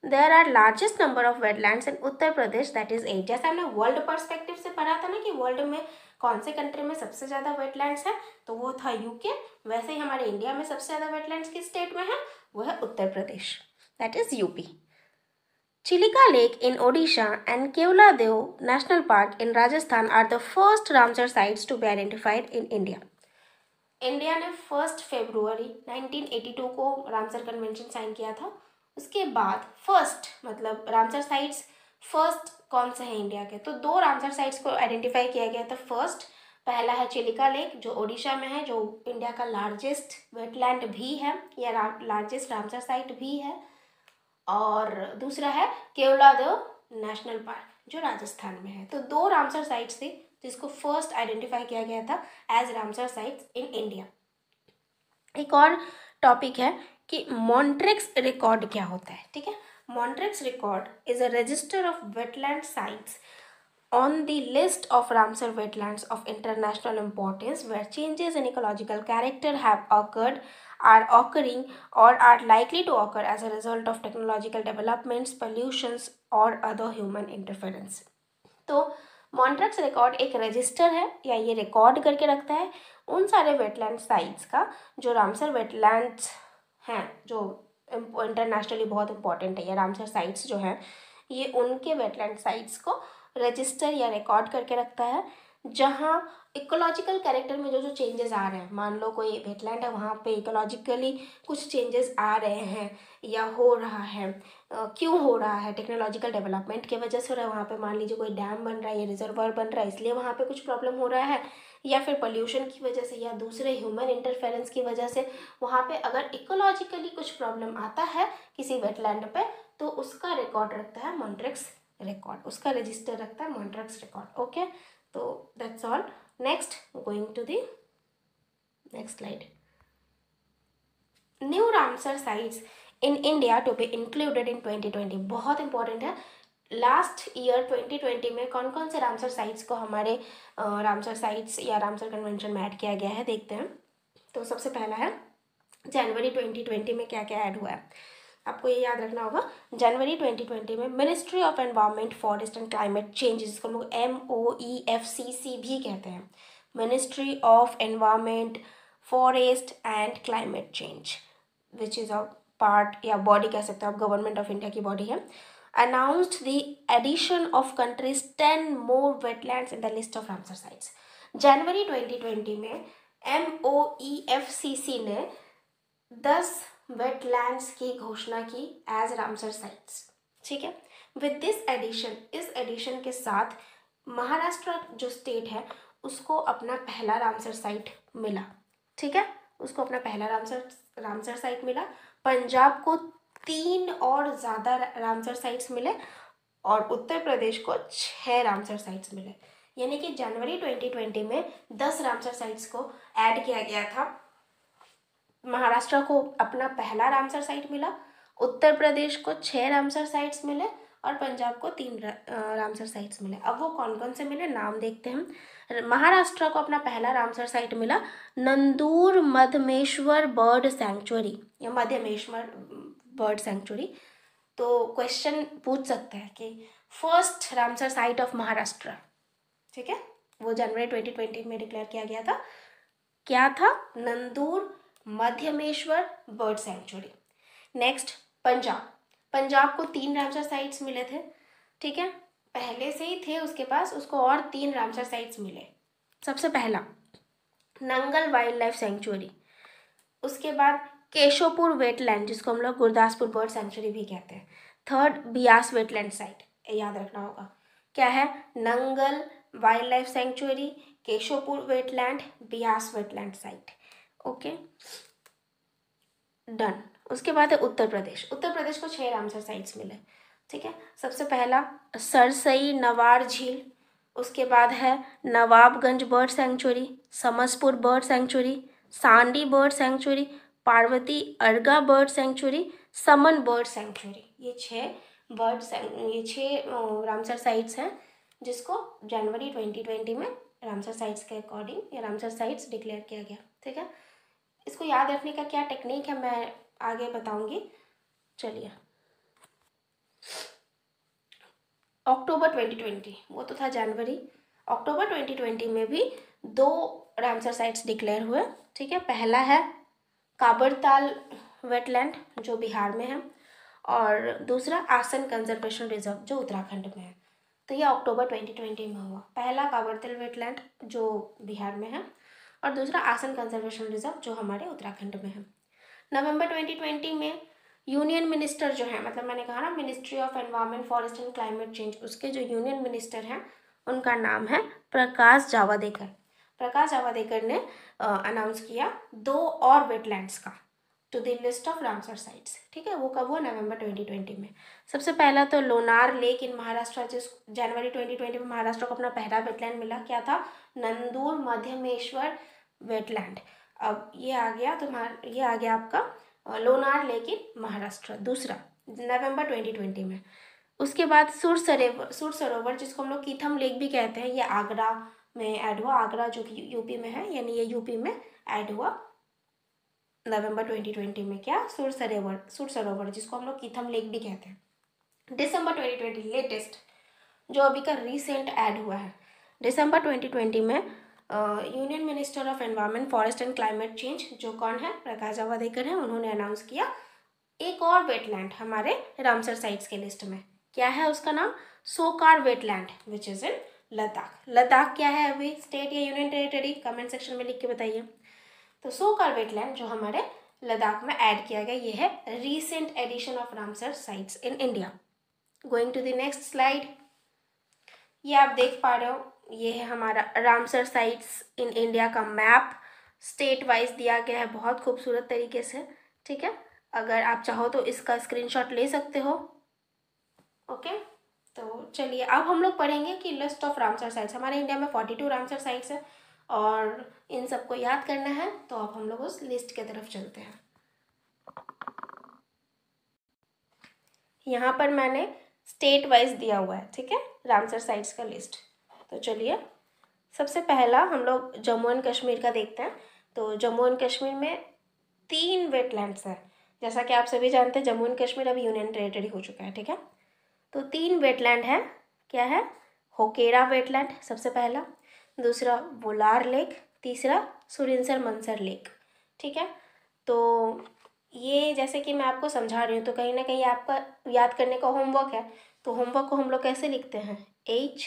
There are largest number of wetlands in Uttar Pradesh that is eight. जैसे हमने world perspective से पढ़ा था ना कि वर्ल्ड में कौन से कंट्री में सबसे ज़्यादा वेटलैंड्स है, तो वो था यूके। वैसे ही हमारे इंडिया में सबसे ज़्यादा वेटलैंड्स किस स्टेट में है, वो है Uttar Pradesh, that is UP. Chilika Lake in Odisha and Kevladev National Park in Rajasthan are the first Ramsar sites to be identified in India. India ने first February nineteen eighty two को Ramsar convention sign किया था। उसके बाद first मतलब Ramsar sites first कौन से हैं इंडिया के, तो दो रामसर साइट्स को आइडेंटिफाई किया गया था। फर्स्ट पहला है चिलिका लेक जो ओडिशा में है, जो इंडिया का लार्जेस्ट वेटलैंड भी है या लार्जेस्ट रामसर साइट भी है। और दूसरा है केवलादेव नेशनल पार्क जो राजस्थान में है। तो दो रामसर साइट्स थी जिसको फर्स्ट आइडेंटिफाई किया गया था as Ramsar sites in India. एक और टॉपिक है कि मॉन्ट्रिक्स रिकॉर्ड क्या होता है, ठीक है। Montreux record is a register of wetland sites on the list of Ramsar wetlands of international importance where changes in ecological character have occurred, are occurring or are likely to occur as a result of technological developments, pollutions or other human interference. तो Montreux record एक register है या ये record करके रखता है उन सारे वेटलैंड साइट्स का जो रामसर वेटलैंड्स हैं, जो इंटरनेशनली बहुत इंपॉर्टेंट है। या रामसर साइट्स जो हैं ये उनके वेटलैंड साइट्स को रजिस्टर या रिकॉर्ड करके रखता है, जहाँ इकोलॉजिकल कैरेक्टर में जो जो चेंजेस आ रहे हैं, मान लो कोई वेटलैंड है वहाँ पे इकोलॉजिकली कुछ चेंजेस आ रहे हैं या हो रहा है, क्यों हो रहा है, टेक्नोलॉजिकल डेवलपमेंट की वजह से हो रहा है। वहाँ पे मान लीजिए कोई डैम बन रहा है या रिजर्वर बन रहा है इसलिए वहाँ पे कुछ प्रॉब्लम हो रहा है, या फिर पोल्यूशन की वजह से या दूसरे ह्यूमन इंटरफेरेंस की वजह से वहाँ पे अगर इकोलॉजिकली कुछ प्रॉब्लम आता है किसी वेटलैंड पे, तो उसका रिकॉर्ड रखता है मॉन्ट्रिक्स रिकॉर्ड, उसका रजिस्टर रखता है मॉन्ट्रिक्स रिकॉर्ड। ओके, तो that's all. Next going to the next slide. New Ramsar sites in India to be included in twenty twenty, बहुत इंपॉर्टेंट है। लास्ट ईयर ट्वेंटी ट्वेंटी में कौन कौन से रामसर साइट्स को हमारे रामसर साइट्स या रामसर कन्वेंशन में ऐड किया गया है, देखते हैं। तो सबसे पहला है जनवरी ट्वेंटी ट्वेंटी में क्या क्या ऐड हुआ है, आपको ये याद रखना होगा। जनवरी ट्वेंटी ट्वेंटी में ministry of environment forest and climate change, जिसको हम लोग M O E F C सी भी कहते हैं, ministry of environment forest and climate change, which is a part या बॉडी कह सकते हो आप, गवर्नमेंट ऑफ इंडिया की बॉडी है, announced the addition of country's ten more wetlands in the list of Ramsar sites. जनवरी ट्वेंटी ट्वेंटी में M O E F C C ने दस वेटलैंड्स की घोषणा की एज रामसर साइट्स, ठीक है। विद दिस एडिशन, इस एडिशन के साथ महाराष्ट्र जो स्टेट है उसको अपना पहला रामसर साइट मिला, ठीक है, उसको अपना पहला रामसर रामसर साइट मिला। पंजाब को तीन और ज़्यादा रामसर साइट्स मिले और उत्तर प्रदेश को छः रामसर साइट्स मिले। यानी कि जनवरी ट्वेंटी ट्वेंटी में दस रामसर साइट्स को ऐड किया गया था। महाराष्ट्र को अपना पहला रामसर साइट मिला, उत्तर प्रदेश को छः रामसर साइट्स मिले और पंजाब को तीन रामसर साइट्स मिले। अब वो कौन कौन से मिले नाम देखते हैं। महाराष्ट्र को अपना पहला रामसर साइट मिला नंदूर मध्यमेश्वर बर्ड सैंक्चुरी या मध्यमेश्वर बर्ड सैंक्चुरी। तो क्वेश्चन पूछ सकते हैं कि first Ramsar site of Maharashtra, ठीक है, वो जनवरी ट्वेंटी ट्वेंटी में डिक्लेयर किया गया था, क्या था, Nandur Madhyameshwar bird sanctuary. Next Punjab, Punjab को तीन रामसर साइट्स मिले थे, ठीक है, पहले से ही थे उसके पास, उसको और तीन रामसर साइट्स मिले। सबसे पहला नंगल वाइल्ड लाइफ सेंचुरी, उसके बाद केशोपुर वेटलैंड जिसको हम लोग गुरदासपुर बर्ड सेंचुरी भी कहते हैं, थर्ड बियास वेटलैंड साइट, याद रखना होगा क्या है, Nangal wildlife sanctuary, Keshopur wetland, Beas wetland site. Okay done. उसके बाद है उत्तर प्रदेश, उत्तर प्रदेश को छह रामसर साइट्स मिले, ठीक है। सबसे पहला सरसई नवार झील, उसके बाद है Nawabganj bird sanctuary, Samaspur bird sanctuary, Sandi bird sanctuary, Parvati Arga bird sanctuary, Saman bird sanctuary. ये छः बर्ड ये छः रामसर साइट्स हैं जिसको जनवरी ट्वेंटी ट्वेंटी में रामसर साइट्स के अकॉर्डिंग या रामसर साइट्स डिक्लेयर किया गया, ठीक है। इसको याद रखने का क्या टेक्निक है मैं आगे बताऊंगी, चलिए। अक्टूबर ट्वेंटी ट्वेंटी, वो तो था जनवरी, अक्टूबर ट्वेंटी ट्वेंटी में भी दो रामसर साइट्स डिक्लेयर हुए, ठीक है। पहला है काबरताल वेटलैंड जो बिहार में है, और दूसरा आसन कंजर्वेशन रिजर्व जो उत्तराखंड में है। तो ये अक्टूबर ट्वेंटी ट्वेंटी में हुआ। पहला काबरताल वेटलैंड जो बिहार में है, और दूसरा आसन कंजर्वेशन रिजर्व जो हमारे उत्तराखंड में है। नवंबर ट्वेंटी ट्वेंटी में यूनियन मिनिस्टर जो है, मतलब मैंने कहा ना ministry of environment forest and climate change, उसके जो यूनियन मिनिस्टर हैं उनका नाम है प्रकाश जावड़ेकर। प्रकाश जावड़ेकर ने अनाउंस किया दो और वेटलैंड्स का to the list of Ramsar sites, ठीक है। वो कब हुआ? नवंबर ट्वेंटी ट्वेंटी में। सबसे पहला तो लोनार लेक इन महाराष्ट्र, जिस जनवरी ट्वेंटी ट्वेंटी में महाराष्ट्र को अपना पहला वेटलैंड मिला। क्या था? नंदूर मध्यमेश्वर वेटलैंड। अब ये आ गया तुम्हारा, ये आ गया आपका लोनार लेक इन महाराष्ट्र, दूसरा नवंबर ट्वेंटी ट्वेंटी में। उसके बाद सुर सरोवर, सुर सरोवर जिसको हम लोग कीथम लेक भी कहते हैं, ये आगरा में ऐड हुआ। आगरा जो कि यूपी में है, यानी ये यूपी में ऐड हुआ नवंबर ट्वेंटी ट्वेंटी में। क्या? सुर सरोवर, सुर सरोवर जिसको हम लोग कीथम लेक भी कहते हैं। दिसंबर ट्वेंटी ट्वेंटी लेटेस्ट जो अभी का रिसेंट ऐड हुआ है, दिसंबर ट्वेंटी ट्वेंटी में union minister of environment forest and climate change जो कौन है? प्रकाश जावड़ेकर है। उन्होंने अनाउंस किया एक और वेटलैंड हमारे रामसर साइट्स के लिस्ट में। क्या है उसका नाम? Tsokar wetland which is in Ladakh. Ladakh क्या है अभी? स्टेट या यूनियन टेरिटरी? कमेंट सेक्शन में लिख के बताइए। तो सोकार वेटलैंड जो हमारे लद्दाख में ऐड किया गया, ये है recent addition of Ramsar sites in India. Going to the next slide. ये आप देख पा रहे हो, ये है हमारा रामसर साइट्स इन इंडिया का मैप। स्टेट वाइज दिया गया है बहुत खूबसूरत तरीके से, ठीक है। अगर आप चाहो तो इसका स्क्रीनशॉट ले सकते हो। ओके, तो चलिए अब हम लोग पढ़ेंगे कि लिस्ट ऑफ रामसर साइट्स। हमारे इंडिया में फोर्टी टू रामसर साइट्स है और इन सबको याद करना है। तो अब हम लोग उस लिस्ट की तरफ चलते हैं। यहाँ पर मैंने स्टेट वाइज दिया हुआ है, ठीक है, रामसर साइट्स का लिस्ट। तो चलिए सबसे पहला हम लोग जम्मू एंड कश्मीर का देखते हैं। तो जम्मू एंड कश्मीर में तीन वेटलैंड्स हैं। जैसा कि आप सभी जानते हैं जम्मू एंड कश्मीर अभी यूनियन टेरिटरी हो चुका है, ठीक है। तो तीन वेटलैंड है। क्या है? होकेरा वेटलैंड सबसे पहला, दूसरा वुलार लेक, तीसरा सुरिनसर मनसर लेक, ठीक है। तो ये जैसे कि मैं आपको समझा रही हूँ, तो कहीं ना कहीं आपका याद करने का होमवर्क है। तो होमवर्क को हम लोग कैसे लिखते हैं? एच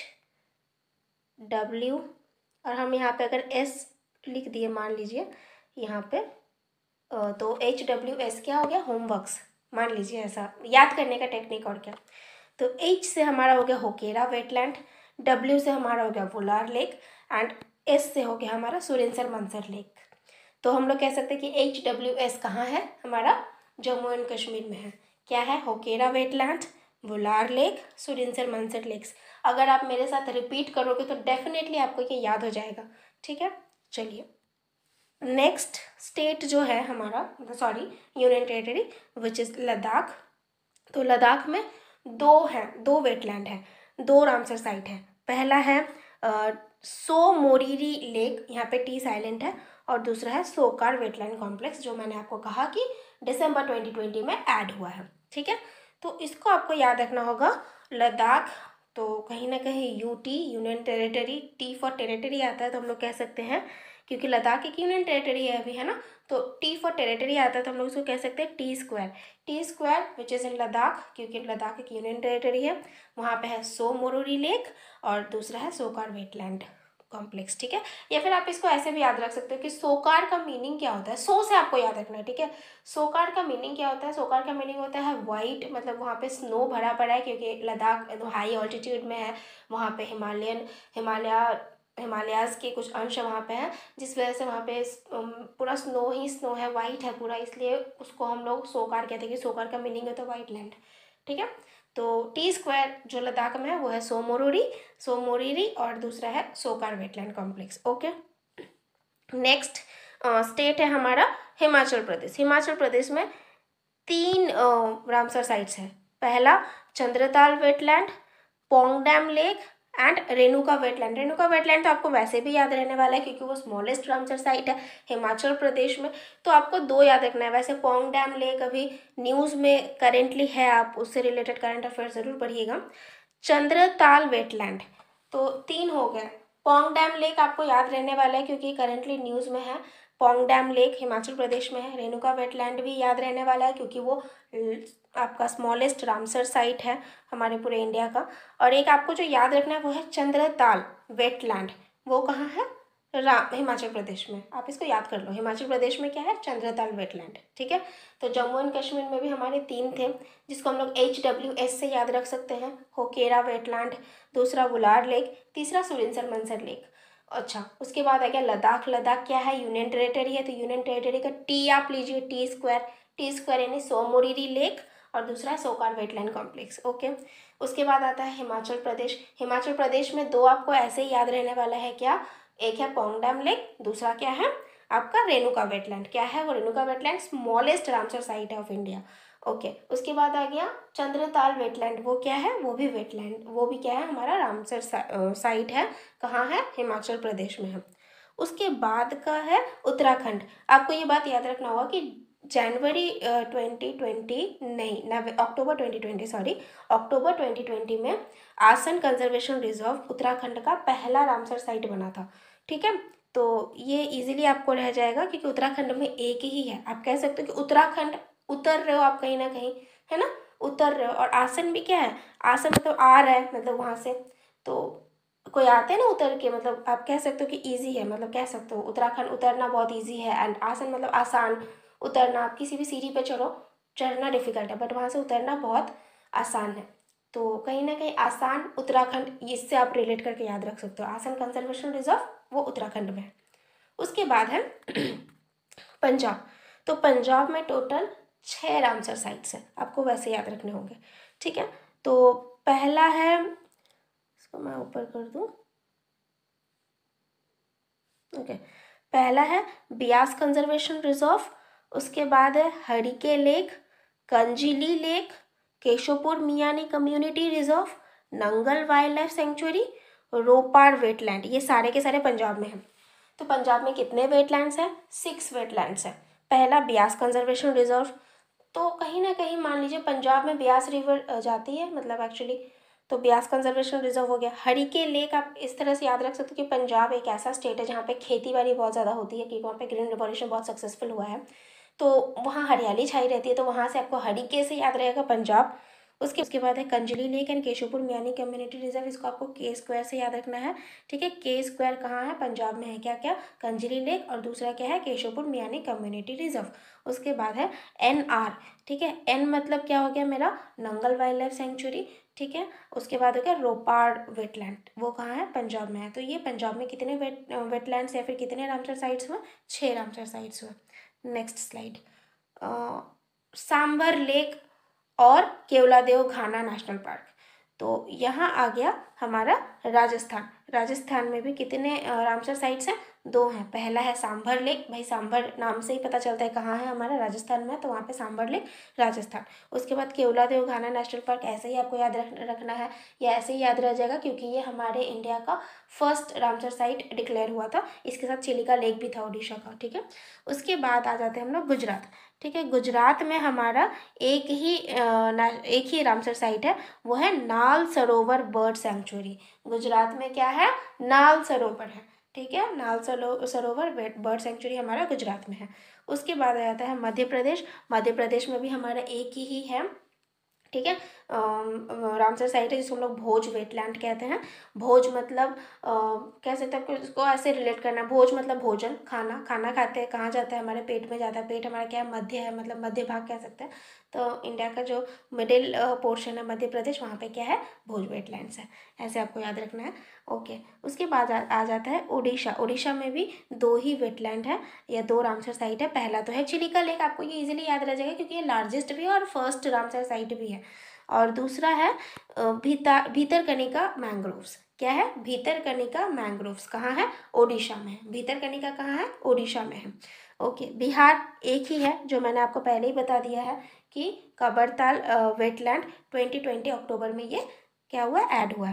डब्ल्यू, और हम यहाँ पे अगर एस लिख दिए मान लीजिए यहाँ पे, तो एच डब्ल्यू एस क्या हो गया? होमवर्क्स, मान लीजिए ऐसा याद करने का टेक्निक। और क्या? तो एच से हमारा हो गया होकेरा वेटलैंड, डब्ल्यू से हमारा हो गया वुलार लेक, एंड एस से हो गया हमारा सुरिनसर मनसर लेक। तो हम लोग कह सकते हैं कि एच डब्ल्यू एस कहाँ है? हमारा जम्मू एंड कश्मीर में है। क्या है? Hokera wetland, Wular lake, Surinsar Mansar lakes. अगर आप मेरे साथ रिपीट करोगे तो डेफिनेटली आपको ये याद हो जाएगा, ठीक है। चलिए नेक्स्ट स्टेट जो है हमारा, sorry union territory, which is Ladakh. तो लद्दाख में दो हैं, दो वेटलैंड हैं, दो रामसर साइट है। पहला है आ, सो मोरीरी लेक, यहाँ पे टी साइलेंट है, और दूसरा है सोकार वेटलैंड कॉम्प्लेक्स जो मैंने आपको कहा कि दिसंबर ट्वेंटी ट्वेंटी में ऐड हुआ है, ठीक है। तो इसको आपको याद रखना होगा। लद्दाख तो कहीं ना कहीं UT union territory, T for territory आता है, तो हम लोग कह सकते हैं क्योंकि लद्दाख एक यूनियन टेरिटरी है अभी, है ना। तो टी फॉर टेरिटरी आता है तो हम लोग इसको कह सकते हैं T square, T square which is in Ladakh, क्योंकि लद्दाख एक यूनियन टेरिटरी है। वहाँ पे है सो मोरोरी लेक और दूसरा है सोकार वेटलैंड कॉम्प्लेक्स, ठीक है। या फिर आप इसको ऐसे भी याद रख सकते हो कि सोकार का मीनिंग क्या होता है। सो से आपको याद रखना है, ठीक है। सोकार का मीनिंग क्या होता है? सोकार का मीनिंग होता है वाइट, मतलब वहाँ पे स्नो भरा पड़ा है, क्योंकि लद्दाख हाई ऑल्टीट्यूड में है। वहाँ पे हिमालयन हिमालय हिमालयाज़ के कुछ अंश वहाँ पे हैं, जिस वजह से वहाँ पे पूरा स्नो ही स्नो है, वाइट है पूरा, इसलिए उसको हम लोग सोकार कहते हैं कि सोकार का मीनिंग है तो वाइट लैंड, ठीक है। तो टी स्क्वायर जो लद्दाख में है वो है सो मोरोरी, सो मोरीरी, और दूसरा है Tsokar wetland complex. Okay, next state है हमारा हिमाचल प्रदेश। हिमाचल प्रदेश में तीन रामसर साइट्स हैं। पहला Chandratal wetland, Pong dam lake, and Renuka wetland. Renuka wetland तो आपको वैसे भी याद रहने वाला है क्योंकि वो स्मॉलेस्ट रामसर साइट है हिमाचल प्रदेश में। तो आपको दो याद रखना है। वैसे पोंग डैम लेक अभी न्यूज़ में करेंटली है, आप उससे रिलेटेड करंट अफेयर ज़रूर पढ़िएगा। चंद्रताल वेटलैंड, तो तीन हो गए। पोंग डैम लेक आपको याद रहने वाला है क्योंकि करेंटली न्यूज़ में है। पोंग डैम लेक हिमाचल प्रदेश में है। रेणुका वेटलैंड भी याद रहने वाला है क्योंकि वो आपका स्मॉलेस्ट रामसर साइट है हमारे पूरे इंडिया का। और एक आपको जो याद रखना है वो है चंद्रताल वेटलैंड, वो कहाँ है? राम हिमाचल प्रदेश में। आप इसको याद कर लो, हिमाचल प्रदेश में क्या है? चंद्रताल वेटलैंड। ठीक है, तो जम्मू एंड कश्मीर में भी हमारे तीन थे जिसको हम लोग एच डब्ल्यू एस से याद रख सकते हैं। होकेरा वेटलैंड, दूसरा वुलार लेक, तीसरा सुरिनसर मनसर लेक। अच्छा, उसके बाद आ गया लद्दाख। लद्दाख क्या है? यूनियन टेरेटरी है, तो यूनियन टेरेटरी का टी आप लीजिए, टी स्क्वायर। टी स्क्वायर यानी सोमोरिरी लेक और दूसरा है सोकार वेटलैंड कॉम्प्लेक्स। ओके, उसके बाद आता है हिमाचल प्रदेश। हिमाचल प्रदेश में दो आपको ऐसे ही याद रहने वाला है, क्या? एक है पोंग डैम लेक, दूसरा क्या है आपका? रेणुका वेटलैंड। क्या है वो? Renuka wetland smallest Ramsar site है ऑफ इंडिया। ओके, उसके बाद आ गया चंद्रताल वेटलैंड। वो क्या है? वो भी वेटलैंड, वो भी क्या है? हमारा रामसर साइट है। कहाँ है? हिमाचल प्रदेश में है। उसके बाद का है उत्तराखंड। आपको ये बात याद रखना होगा कि जनवरी ट्वेंटी ट्वेंटी नहीं नव अक्टूबर ट्वेंटी ट्वेंटी सॉरी अक्टूबर ट्वेंटी ट्वेंटी में आसन कंजर्वेशन रिजर्व उत्तराखंड का पहला रामसर साइट बना था। ठीक है, तो ये इजीली आपको रह जाएगा क्योंकि उत्तराखंड में एक ही है। आप कह सकते हो कि उत्तराखंड उतर रहे हो आप कहीं ना कहीं, है ना? उतर रहे हो। और आसन भी क्या है? आसन मतलब आ रहा है, मतलब वहाँ से तो कोई आते हैं ना उतर के, मतलब आप कह सकते हो कि इजी है, मतलब कह सकते हो उत्तराखंड उतरना बहुत इजी है। एंड आसन मतलब आसान। उतरना, आप किसी भी सीढ़ी पे चढ़ो, चढ़ना डिफिकल्ट है बट वहाँ से उतरना बहुत आसान है। तो कहीं ना कहीं आसान उत्तराखंड, इससे आप रिलेट करके याद रख सकते हो। आसन कंजर्वेशन रिजर्व वो उत्तराखंड में है। उसके बाद है पंजाब। तो पंजाब में टोटल छः रामसर साइट्स हैं, आपको वैसे याद रखने होंगे। ठीक है, तो पहला है, इसको मैं ऊपर कर दूँ। ओके, पहला है ब्यास कंजर्वेशन रिजर्व। उसके बाद है Harike lake, Kanjli lake, Keshopur Miani community reserve, Nangal wildlife sanctuary, Ropar wetland. ये सारे के सारे पंजाब में हैं। तो पंजाब में कितने वेटलैंड्स हैं? सिक्स वेटलैंड्स हैं। पहला ब्यास कंजर्वेशन रिजर्व, तो कहीं ना कहीं मान लीजिए पंजाब में ब्यास रिवर जाती है, मतलब एक्चुअली तो ब्यास कंजर्वेशन रिजर्व हो गया। हरिके लेक आप इस तरह से याद रख सकते हो कि पंजाब एक ऐसा स्टेट है जहाँ पे खेती बाड़ी बहुत ज़्यादा होती है, क्योंकि वहाँ पे ग्रीन रिवॉल्यूशन बहुत सक्सेसफुल हुआ है, तो वहाँ हरियाली छाई रहती है, तो वहाँ से आपको हरिके से याद रहेगा पंजाब। उसके उसके बाद है Kanjli lake and Keshopur Miani community reserve, इसको आपको के स्क्वायर से याद रखना है। ठीक है, के स्क्वायर कहाँ है? पंजाब में है। क्या क्या? कंजली लेक और दूसरा क्या है? Keshopur Miani community reserve. उसके बाद है एन आर। ठीक है, एन मतलब क्या हो गया मेरा? Nangal wildlife sanctuary. ठीक है, उसके बाद हो गया रोपाड़ वेटलैंड, वो कहाँ है? पंजाब में है। तो ये पंजाब में कितने वेट वेटलैंड्स या फिर कितने रामसर साइट्स हुए? छः रामसर साइट्स हुए। नेक्स्ट स्लाइड, सांबर लेक और केवलादेव घाना नेशनल पार्क। तो यहाँ आ गया हमारा राजस्थान। राजस्थान में भी कितने रामसर साइट्स हैं? दो हैं। पहला है सांभर लेक, भाई सांभर नाम से ही पता चलता है कहाँ है, हमारा राजस्थान में, तो वहाँ पे सांभर लेक राजस्थान। उसके बाद केवलादेव घाना नेशनल पार्क, ऐसे ही आपको याद रख रखना है, या ऐसे ही याद रह जाएगा क्योंकि ये हमारे इंडिया का फर्स्ट रामसर साइट डिक्लेयर हुआ था। इसके साथ चिलिका लेक भी था उड़ीसा का। ठीक है, उसके बाद आ जाते हैं हम लोग गुजरात। ठीक है, गुजरात में हमारा एक ही एक ही रामसर साइट है, वो है नाल सरोवर बर्ड सेंचुरी। गुजरात में क्या है? नाल सरोवर है। ठीक है, नाल सरोवर बर्ड सेंचुरी हमारा गुजरात में है। उसके बाद आ जाता है मध्य प्रदेश। मध्य प्रदेश में भी हमारा एक ही है। ठीक है, रामसर साइट है जिसको हम लोग भोज वेटलैंड कहते हैं। भोज मतलब कह सकते हैं, उसको ऐसे रिलेट करना है, भोज मतलब भोजन, खाना। खाना खाते हैं, कहाँ जाता है? हमारे पेट में जाता है। पेट हमारा क्या है? मध्य है, मतलब मध्य भाग कह सकते हैं। तो इंडिया का जो मिडिल पोर्शन है मध्य प्रदेश, वहाँ पे क्या है? भोज वेटलैंड्स है। ऐसे आपको याद रखना है। ओके, उसके बाद आ, आ जाता है उड़ीसा। उड़ीसा में भी दो ही वेटलैंड है या दो रामसर साइट है। पहला तो है चिलिका लेक, आपको ये इजीली याद रह जाएगा क्योंकि ये लार्जेस्ट भी है और फर्स्ट रामसर साइट भी है। और दूसरा है भीता भीतरकनिका मैंग्रोव्स। क्या है? भीतरकनिका मैंग्रोव्स कहाँ है? ओडिशा में है। भीतरकनिका कहाँ है? ओडिशा में है। ओके, बिहार एक ही है जो मैंने आपको पहले ही बता दिया है कि कबरताल वेटलैंड ट्वेंटी ट्वेंटी अक्टूबर में ये क्या हुआ? ऐड हुआ है।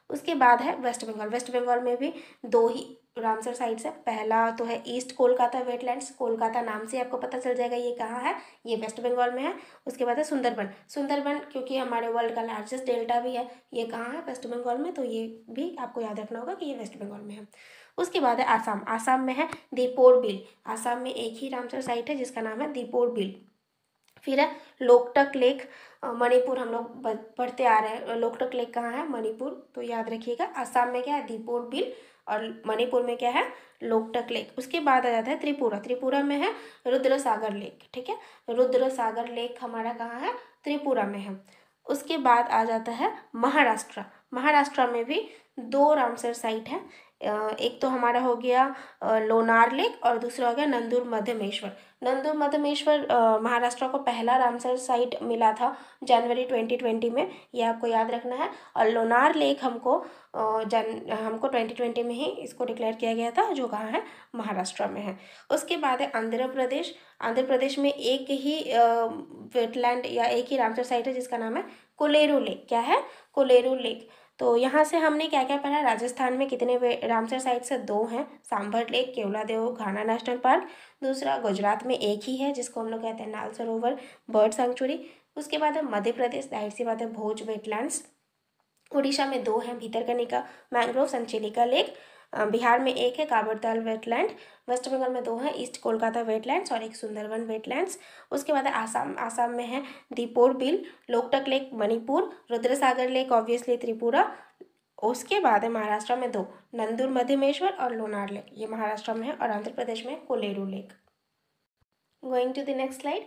उसके बाद है वेस्ट बंगाल। वेस्ट बंगाल में भी दो ही रामसर साइट्स है। पहला तो है ईस्ट कोलकाता वेटलैंड्स, कोलकाता नाम से आपको पता चल जाएगा ये कहाँ है, ये वेस्ट बंगाल में है। उसके बाद है सुंदरबन। सुंदरबन क्योंकि हमारे वर्ल्ड का लार्जेस्ट डेल्टा भी है, ये कहाँ है, वेस्ट बंगाल में, तो ये भी आपको याद रखना होगा कि ये वेस्ट बंगाल में है। उसके बाद है आसाम। आसाम में है दीपोर बिल। आसाम में एक ही रामसर साइट है जिसका नाम है दीपोर बिल। फिर है लोकटक लेक, मणिपुर, हम लोग पढ़ते आ रहे हैं। लोकटक लेक कहाँ है, मणिपुर, तो याद रखिएगा। आसाम में क्या है, दीपोर बिल, और मणिपुर में क्या है, लोकटक लेक। उसके बाद आ जाता है त्रिपुरा। त्रिपुरा में है रुद्र सागर लेक, ठीक है। रुद्र सागर लेक हमारा कहाँ है, त्रिपुरा में है। उसके बाद आ जाता है महाराष्ट्र। महाराष्ट्र में भी दो रामसर साइट है। एक तो हमारा हो गया लोनार लेक और दूसरा हो गया नंदूर मध्यमेश्वर। नंदूर मध्यमेश्वर महाराष्ट्र को पहला रामसर साइट मिला था जनवरी ट्वेंटी ट्वेंटी में, ये आपको याद रखना है। और लोनार लेक हमको जन हमको ट्वेंटी ट्वेंटी में ही इसको डिक्लेयर किया गया था, जो कहाँ है, महाराष्ट्र में है। उसके बाद है आंध्र प्रदेश। आंध्र प्रदेश में एक ही वेटलैंड या एक ही रामसर साइट है जिसका नाम है कोलेरू लेक। क्या है, कोलेरू लेक। तो यहाँ से हमने क्या क्या पढ़ा, राजस्थान में कितने रामसर साइट्स है, दो हैं, Sambhar lake, Keoladeo Ghana national park. दूसरा गुजरात में एक ही है जिसको हम लोग कहते हैं नाल सरोवर बर्ड सेंचुरी। उसके बाद है मध्य प्रदेश, जाहिर सी बात है, भोज वेटलैंड्स। उड़ीसा में दो हैं, Bhitarkanika mangrove and Chilika lake. Bihar में एक है काबरताल वेटलैंड। वेस्ट बंगाल में दो हैं, ईस्ट कोलकाता वेटलैंड्स और एक सुंदरबन वेटलैंड्स। उसके बाद है आसाम। आसाम में है Deepor Beel, Loktak lake Manipur, Rudrasagar lake obviously Tripura. उसके बाद है महाराष्ट्र में दो, नंदूर मध्यमेश्वर और लोनार लेक, ये महाराष्ट्र में है। और आंध्र प्रदेश में Kolleru lake. Going to the next slide.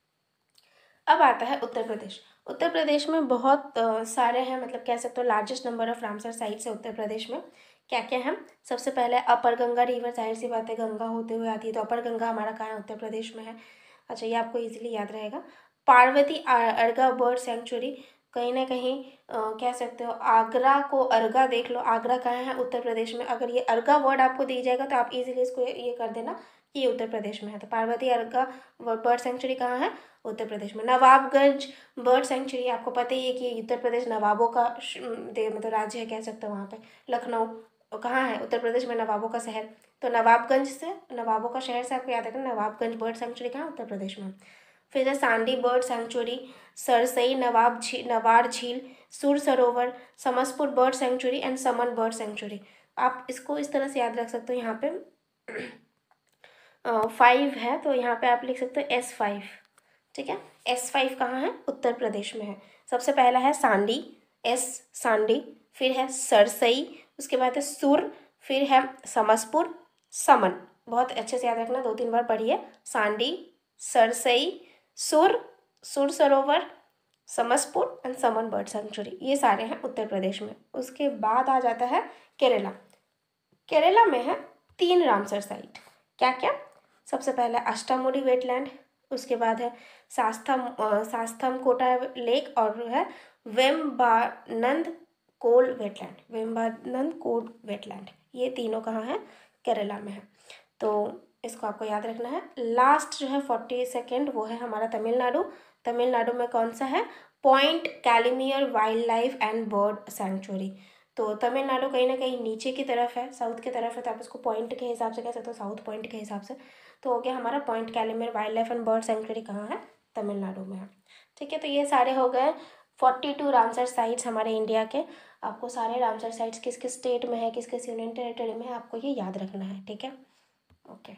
अब आता है उत्तर प्रदेश। उत्तर प्रदेश में बहुत आ, सारे हैं, मतलब कह सकते हो largest number of Ramsar sites है उत्तर प्रदेश में। क्या क्या है, सबसे पहले अपर गंगा रिवर, जाहिर सी बात है गंगा होते हुए आती है, तो अपर गंगा हमारा कहाँ है, उत्तर प्रदेश में है। अच्छा, ये आपको इजीली याद रहेगा। पार्वती अर्गा बर्ड सेंचुरी, कहीं ना कहीं आ, कह सकते हो आगरा को अर्गा देख लो, आगरा कहाँ है, उत्तर प्रदेश में। अगर ये अर्गा वर्ड आपको दी जाएगा तो आप इजीली इसको ये कर देना कि ये उत्तर प्रदेश में है। तो पार्वती अर्गा बर्ड सेंचुरी कहाँ है, उत्तर प्रदेश में। नवाबगंज बर्ड सेंचुरी, आपको पता ही है कि उत्तर प्रदेश नवाबों का मतलब राज्य है, कह सकते हो। वहाँ पे लखनऊ कहाँ है, उत्तर प्रदेश में, नवाबों का शहर। तो नवाबगंज से, नवाबों का शहर से आपको याद रखना, नवाबगंज बर्ड सेंचुरी कहाँ, उत्तर प्रदेश में। फिर है सांडी बर्ड सेंचुरी, सरसई, नवाब झील, नवार झील, Sur Sarovar, Samaspur bird sanctuary and Saman bird sanctuary. आप इसको इस तरह से याद रख सकते हो। यहाँ पे फाइव uh, है, तो यहाँ पे आप लिख सकते हो एस फाइव, ठीक है। एस फाइव कहाँ है, उत्तर प्रदेश में है। सबसे पहला है सांडी, एस सांडी, फिर है सरसई, उसके बाद है सुर, फिर है समसपुर, समन। बहुत अच्छे से याद रखना, दो तीन बार पढ़िए। Sandi, Sarsai, Sur, Sur Sarovar, Samaspur and Saman bird sanctuary, ये सारे हैं उत्तर प्रदेश में। उसके बाद आ जाता है केरला। केरला में है तीन रामसर साइट। क्या क्या, सबसे पहला अष्टामुडी वेटलैंड, उसके बाद है शास्तम शास्तम कोटा लेक, और है वेम्बानंद कोल वेटलैंड, वेम्बानंद कोल वेटलैंड। ये तीनों कहाँ है, केरला में है। तो इसको आपको याद रखना है। लास्ट जो है फोर्टी सेकेंड, वो है हमारा तमिलनाडु। तमिलनाडु में कौन सा है, point Calimere wildlife and bird sanctuary. तो तमिलनाडु कहीं ना कहीं नीचे की तरफ है, साउथ की तरफ है, तो आप इसको पॉइंट के हिसाब से कह सकते हो, साउथ पॉइंट के हिसाब से। तो हो गया हमारा point Calimere wildlife and bird sanctuary कहाँ है, तमिलनाडु में है, ठीक है। तो ये सारे हो गए फोर्टी टू रामसर साइट्स हमारे इंडिया के। आपको सारे रामसर साइट्स किस किस स्टेट में है, किस किस यूनियन टेरिटरी में है, आपको ये याद रखना है, ठीक है। ओके,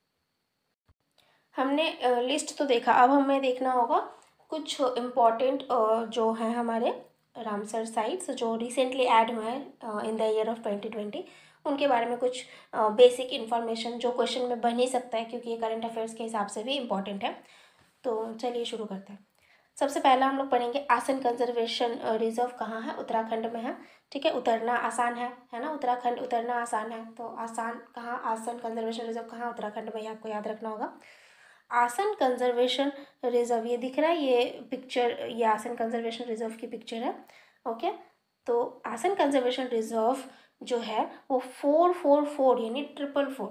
हमने लिस्ट तो देखा, अब हमें देखना होगा कुछ इम्पॉर्टेंट जो है हमारे रामसर साइट्स जो रिसेंटली ऐड हुए हैं in the year of twenty twenty, उनके बारे में कुछ बेसिक इन्फॉर्मेशन जो क्वेश्चन में बन ही सकता है, क्योंकि ये करंट अफेयर्स के हिसाब से भी इम्पॉर्टेंट है। तो चलिए शुरू करते हैं। सबसे पहला हम लोग पढ़ेंगे आसन कंजर्वेशन रिजर्व कहाँ है, उत्तराखंड में है, ठीक है। उतरना आसान है है ना, उत्तराखंड उतरना आसान है, तो आसान कहाँ, आसन कंजर्वेशन रिजर्व कहाँ, उत्तराखंड में, आपको याद रखना होगा। आसन कंजर्वेशन रिजर्व, ये दिख रहा है, ये पिक्चर, ये आसन कंजर्वेशन रिजर्व की पिक्चर है, ओके। तो आसन कंजर्वेशन रिजर्व जो है वो फोर फोर फोर यानी triple four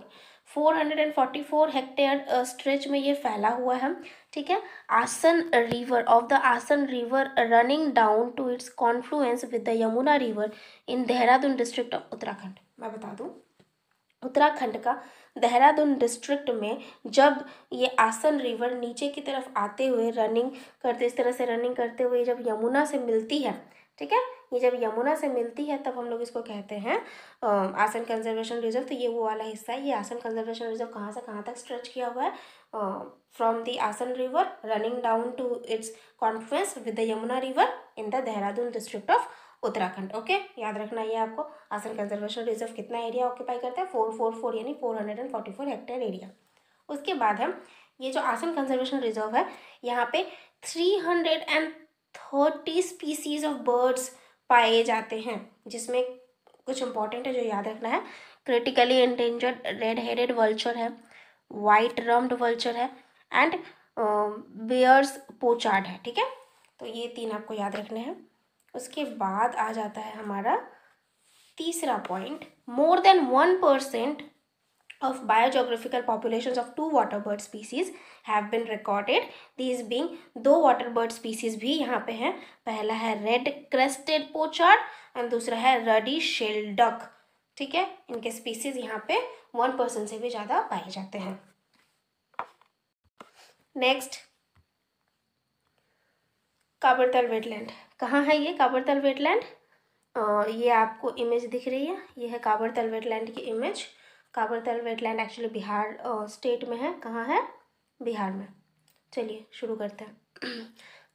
four hundred forty four hectare stretch में ये फैला हुआ है, ठीक है। Asan river of the Asan river running down to its confluence with the Yamuna river in Dehradun district of Uttarakhand. मैं बता दूं, उत्तराखंड का देहरादून डिस्ट्रिक्ट में जब ये आसन रिवर नीचे की तरफ आते हुए रनिंग करते, इस तरह से रनिंग करते हुए जब यमुना से मिलती है, ठीक है, ये जब यमुना से मिलती है तब हम लोग इसको कहते हैं आसन कंजर्वेशन रिजर्व। तो ये वो वाला हिस्सा है। ये आसन कंजर्वेशन रिजर्व कहाँ से कहाँ तक स्ट्रेच किया हुआ है? From the Asan river running down to its confluence with the Yamuna river in the Dehradun district of Uttarakhand. Okay, याद रखना ये आपको। आसन कंजर्वेशन रिजर्व कितना एरिया ऑक्यूपाई करता है? फोर फोर फोर यानी four hundred and forty four hectare area. उसके बाद हम ये जो आसन कंजर्वेशन रिजर्व है, यहाँ पे three hundred and thirty species of birds पाए जाते हैं, जिसमें कुछ इंपॉर्टेंट है जो याद रखना है। Critically endangered red headed vulture है, वाइट रम्ड वल्चर है एंड बेयर्स पोचार्ड है, ठीक है। तो ये तीन आपको याद रखने हैं। उसके बाद आ जाता है हमारा तीसरा point, more than one percent of biogeographical populations of two water bird species have been recorded, these being दो water bird species भी यहाँ पे हैं। पहला है red crested pochard और दूसरा है ruddy shell duck, ठीक है। इनके species यहाँ पे वन परसेंट से भी ज़्यादा पाए जाते हैं। Next, Kabartal wetland. कहाँ है ये काबरतल वेटलैंड? ये आपको इमेज दिख रही है, ये है काबरतल वेटलैंड की image. Kabartal wetland actually Bihar state में है। कहाँ है? बिहार में। चलिए शुरू करते हैं।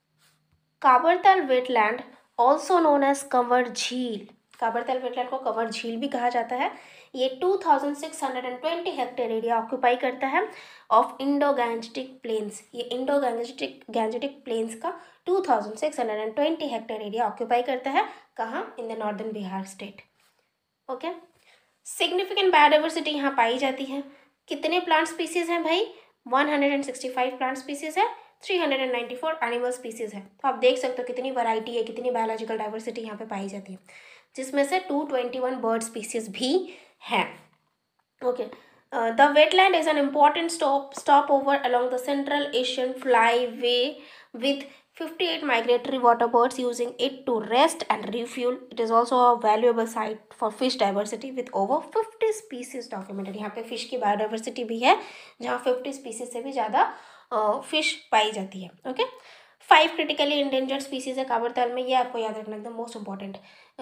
Kabartal wetland also known as Kanwar Jheel. Kabartal wetland को कंवर झील भी कहा जाता है। ये two thousand six hundred twenty hectare area occupy करता है ऑफ इंडो गैंजेटिक प्लेन्स। ये इंडो गैंजेटिक गैंजेटिक प्लेन्स का two thousand six hundred twenty hectare area occupy करता है। कहाँ? In the northern Bihar state. Okay, significant biodiversity यहाँ पाई जाती है। कितने प्लांट स्पीसीज हैं भाई? One hundred sixty five plant species है, three hundred ninety four animal species है। तो आप देख सकते हो कितनी वैरायटी है, कितनी बायोलॉजिकल डाइवर्सिटी यहाँ पे पाई जाती है, जिसमें से two twenty one bird species भी हैं। Okay, the wetland is an important stop stopover along the central Asian flyway with fifty-eight migratory water birds using it to rest and refuel. It is also a valuable site for fish diversity with over fifty species documented. यहाँ पे fish की biodiversity भी है, जहाँ fifty species से भी ज़्यादा fish पाई जाती है। Okay, five critically endangered species है काबरतल में। ये आपको याद रखना एकदम मोस्ट इंपॉर्टेंट,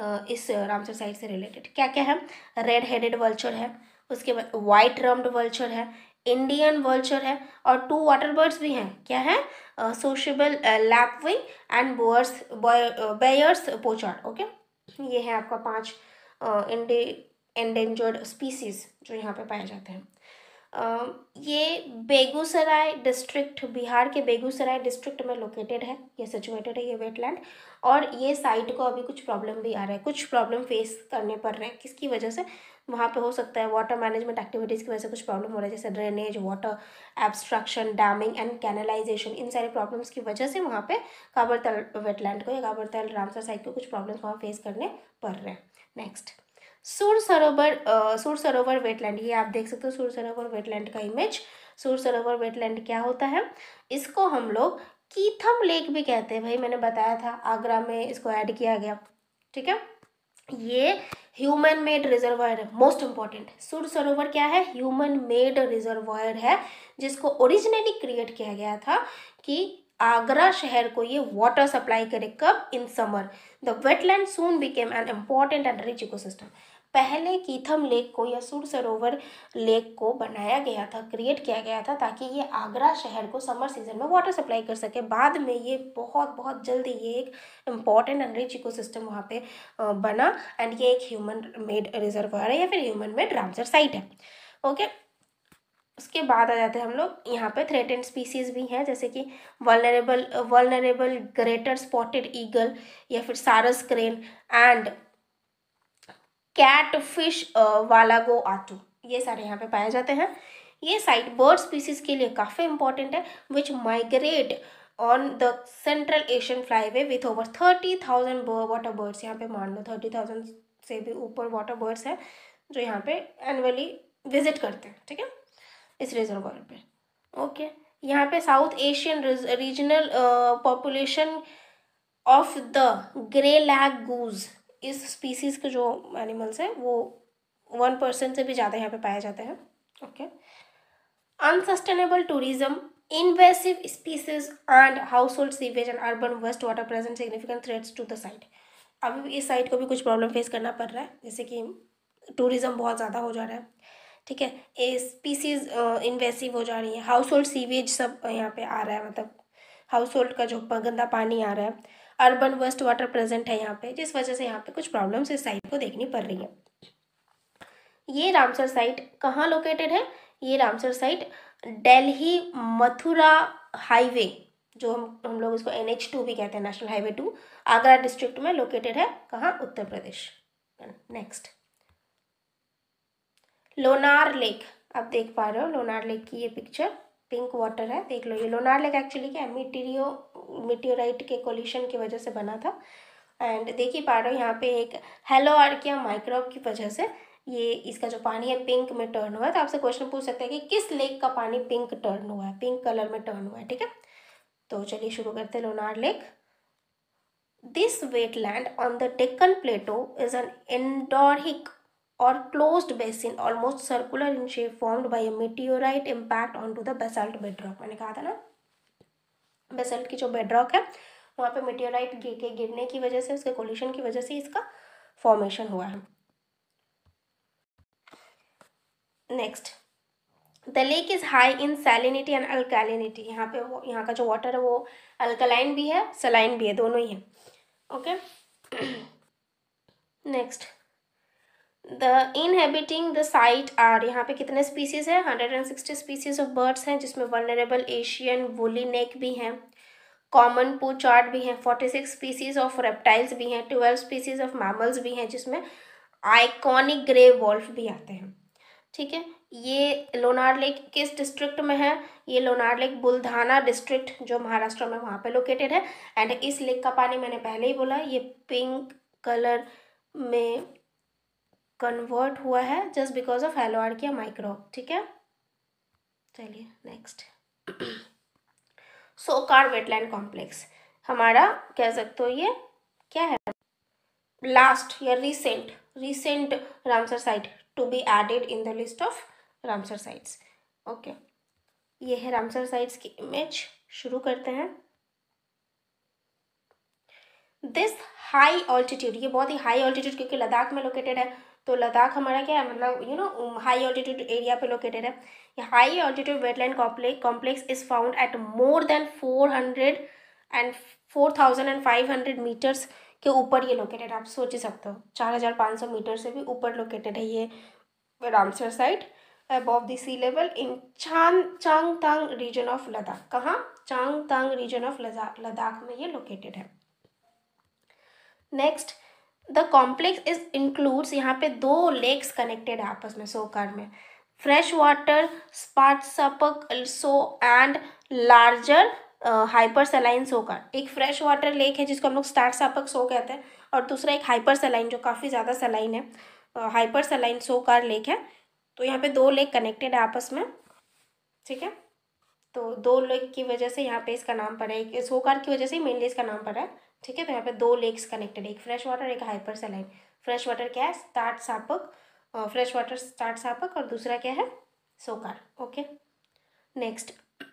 इस रामसर साइट से रिलेटेड। क्या क्या है? रेड हेडेड वल्चर है, उसके बाद वाइट रम्ड वल्चर है, इंडियन वल्चर है और टू वाटर बर्ड्स भी हैं। क्या है? Sociable lapwing and Baer's Baer's pochard. Okay, ये है आपका पांच इंडे एंडेंजर्ड स्पीसीज जो यहाँ पे पाए जाते हैं। Uh, ये बेगूसराय डिस्ट्रिक्ट, बिहार के बेगूसराय डिस्ट्रिक्ट में लोकेटेड है, ये सिचुएटेड है ये वेटलैंड। और ये साइट को अभी कुछ प्रॉब्लम भी आ रहा है, कुछ प्रॉब्लम फेस करने पड़ रहे हैं। किसकी वजह से? वहाँ पे हो सकता है वाटर मैनेजमेंट एक्टिविटीज़ की वजह से कुछ प्रॉब्लम हो रहा है, जैसे drainage, water abstraction, damming and canalization. इन सारे प्रॉब्लम्स की वजह से वहाँ पे काबरतल वेटलैंड को या काबरतल रामसर साइट को कुछ प्रॉब्लम्स वहाँ फेस करने पड़ रहे हैं। नेक्स्ट, सुर सरोवर सुर सरोवर वेटलैंड। ये आप देख सकते हो सुर सरोवर वेटलैंड का इमेज। सुर सरोवर वेटलैंड क्या होता है? इसको हम लोग कीथम लेक भी कहते हैं भाई, मैंने बताया था, आगरा में इसको ऐड किया गया, ठीक है। ये ह्यूमन मेड रिजर्वायर है, मोस्ट इंपॉर्टेंट। सुर सरोवर क्या है? ह्यूमन मेड रिजर्वायर है, जिसको ओरिजिनली क्रिएट किया गया था कि आगरा शहर को ये वाटर सप्लाई करे। कब? In summer. The wetland soon became an important and rich ecosystem. पहले कीथम लेक को या सुर सरोवर लेक को बनाया गया था, क्रिएट किया गया था ताकि ये आगरा शहर को समर सीजन में वाटर सप्लाई कर सके। बाद में ये बहुत बहुत जल्दी ये एक इम्पॉर्टेंट एंड रिच इकोसिस्टम वहाँ पे बना एंड ये एक ह्यूमन मेड रिजर्वायर है या फिर ह्यूमन मेड रामसर साइट है। ओके, उसके बाद आ जाते हैं हम लोग यहाँ पे थ्रेटेंड स्पीसीज भी हैं, जैसे कि vulnerable vulnerable greater spotted eagle या फिर sarus crane and catfish wallago attu. ये सारे यहाँ पे पाए जाते हैं। ये साइट बर्ड स्पीसीज के लिए काफ़ी इंपॉर्टेंट है, which migrate on the central Asian flyway with over thirty thousand water birds. यहाँ पे मान लो थर्टी थाउजेंड से भी ऊपर वाटर बर्ड्स हैं जो यहाँ पे एनुअली विजिट करते हैं, ठीक है। इस रिजर्वायर पे। ओके, यहाँ पे south Asian regional population of the greylag goose, इस स्पीसीज के जो एनिमल्स हैं वो वन परसेंट से भी ज़्यादा यहाँ पे पाए जाते हैं। Okay, unsustainable tourism, invasive species and household sewage and urban waste water present significant threats to the site. अभी भी इस साइट को भी कुछ प्रॉब्लम फेस करना पड़ रहा है, जैसे कि टूरिज्म बहुत ज़्यादा हो जा रहा है, ठीक है, ये स्पीसीज इन्वेसिव हो जा रही है, हाउस होल्ड सीवेज सब यहाँ पे आ रहा है, मतलब हाउस होल्ड का जो गंदा पानी आ रहा है, अर्बन वेस्ट वाटर प्रेजेंट है यहाँ पे, जिस वजह से यहाँ पे कुछ प्रॉब्लम्स इस साइट को देखनी पड़ रही है। ये रामसर साइट कहाँ लोकेटेड है? ये Ramsar site Delhi Mathura highway, जो हम हम लोग इसको एन एच टू भी कहते हैं, national highway two, Agra district में लोकेटेड है। कहाँ? उत्तर प्रदेश। नेक्स्ट, लोनार लेक, आप देख पा रहे हो लोनार लेक की ये पिक्चर, पिंक वाटर है, देख लो। ये लोनार लेक एक्चुअली क्या है, मीटियो मीटियोराइट के कोलिशन की वजह से बना था। एंड देख ही पा रहे हो यहाँ पे एक हेलोआर्किया माइक्रोब की वजह से ये इसका जो पानी है पिंक में टर्न हुआ है। तो आपसे क्वेश्चन पूछ सकते हैं कि किस लेक का पानी पिंक टर्न हुआ है, पिंक कलर में टर्न हुआ है, ठीक है। तो चलिए शुरू करते हैं। Lonar lake, this wetland on the Deccan plateau is an endorheic or closed basin almost circular in shape formed by a meteorite impact onto the basalt bedrock। मैंने कहा था ना, बेसल्ट की जो बेडरॉक है वहाँ पे मेटियोराइट गिर के गिरने की वजह से, उसके कोलिशन की वजह से इसका फॉर्मेशन हुआ है। Next, the lake is high in salinity and alkalinity. यहाँ पे वो यहाँ का जो वाटर है वो अल्कलाइन भी है, सलाइन भी है, दोनों ही है। Okay, next, the inhabiting the site are, यहाँ पे कितने स्पीसीज है? Hundred and sixty species of birds हैं, जिसमें वल्नरेबल एशियन वुली नेक भी हैं, कॉमन पूचार्ड भी हैं, forty six species of reptiles भी हैं, ट्वेल्व स्पीसीज ऑफ मैमल्स भी हैं, जिसमें आइकॉनिक ग्रे वॉल्फ भी आते हैं, ठीक है। ये लोनार लेक किस डिस्ट्रिक्ट में है? ये लोनार लेक बुल्धाना डिस्ट्रिक्ट जो महाराष्ट्र में, वहाँ पे लोकेटेड है। एंड इस लेक का पानी मैंने पहले ही बोला, ये पिंक कलर में कन्वर्ट हुआ है just because of haloarchaea microbe, ठीक है। चलिए नेक्स्ट, सोकार वेटलैंड कॉम्प्लेक्स, हमारा कह सकते हो ये क्या है, लास्ट या recent recent Ramsar site to be added in the list of Ramsar sites. Okay, ये है रामसर साइट्स की इमेज। शुरू करते हैं। दिस हाई ऑल्टीट्यूड, ये बहुत ही हाई ऑल्टीट्यूड क्योंकि लद्दाख में लोकेटेड है, तो लद्दाख हमारा क्या है, मतलब you know high altitude area पे लोकेटेड है। ये high altitude wetland complex is found at more than four hundred and four thousand and five hundred metres के ऊपर ये लोकेटेड, आप सोच ही सकते हो, चार हजार पाँच सौ मीटर से भी ऊपर लोकेटेड है ये Ramsar site, above the sea level in Chang Changthang region of Ladakh. कहाँ? चांगथांग रीजन ऑफ लद्दाख में ये लोकेटेड है। Next, the complex is includes, यहाँ पे दो लेक्स कनेक्टेड है आपस में सोकार में, fresh water Startsapuk Tso and larger hypersaline Tsokar. एक फ्रेश वाटर लेक है जिसको हम लोग स्टार्ट्सपक सो कहते हैं, और दूसरा एक हाइपर सलाइन जो काफ़ी ज़्यादा सलाइन है, हाइपर सलाइन सोकार लेक है। तो यहाँ पे दो लेक कनेक्टेड है आपस में, ठीक है। तो दो लेक की वजह से यहाँ पे इसका नाम पड़ा है, एक सोकार की वजह से मेनली इसका नाम पड़ा है, ठीक है। तो यहाँ पे दो लेक्स कनेक्टेड है, एक फ्रेश वाटर एक हाइपर सलाइन। फ्रेश वाटर क्या है? स्टार्ट्सपक, फ्रेश वाटर स्टार्ट्सपक, और दूसरा क्या है? सोकार। ओके, नेक्स्ट,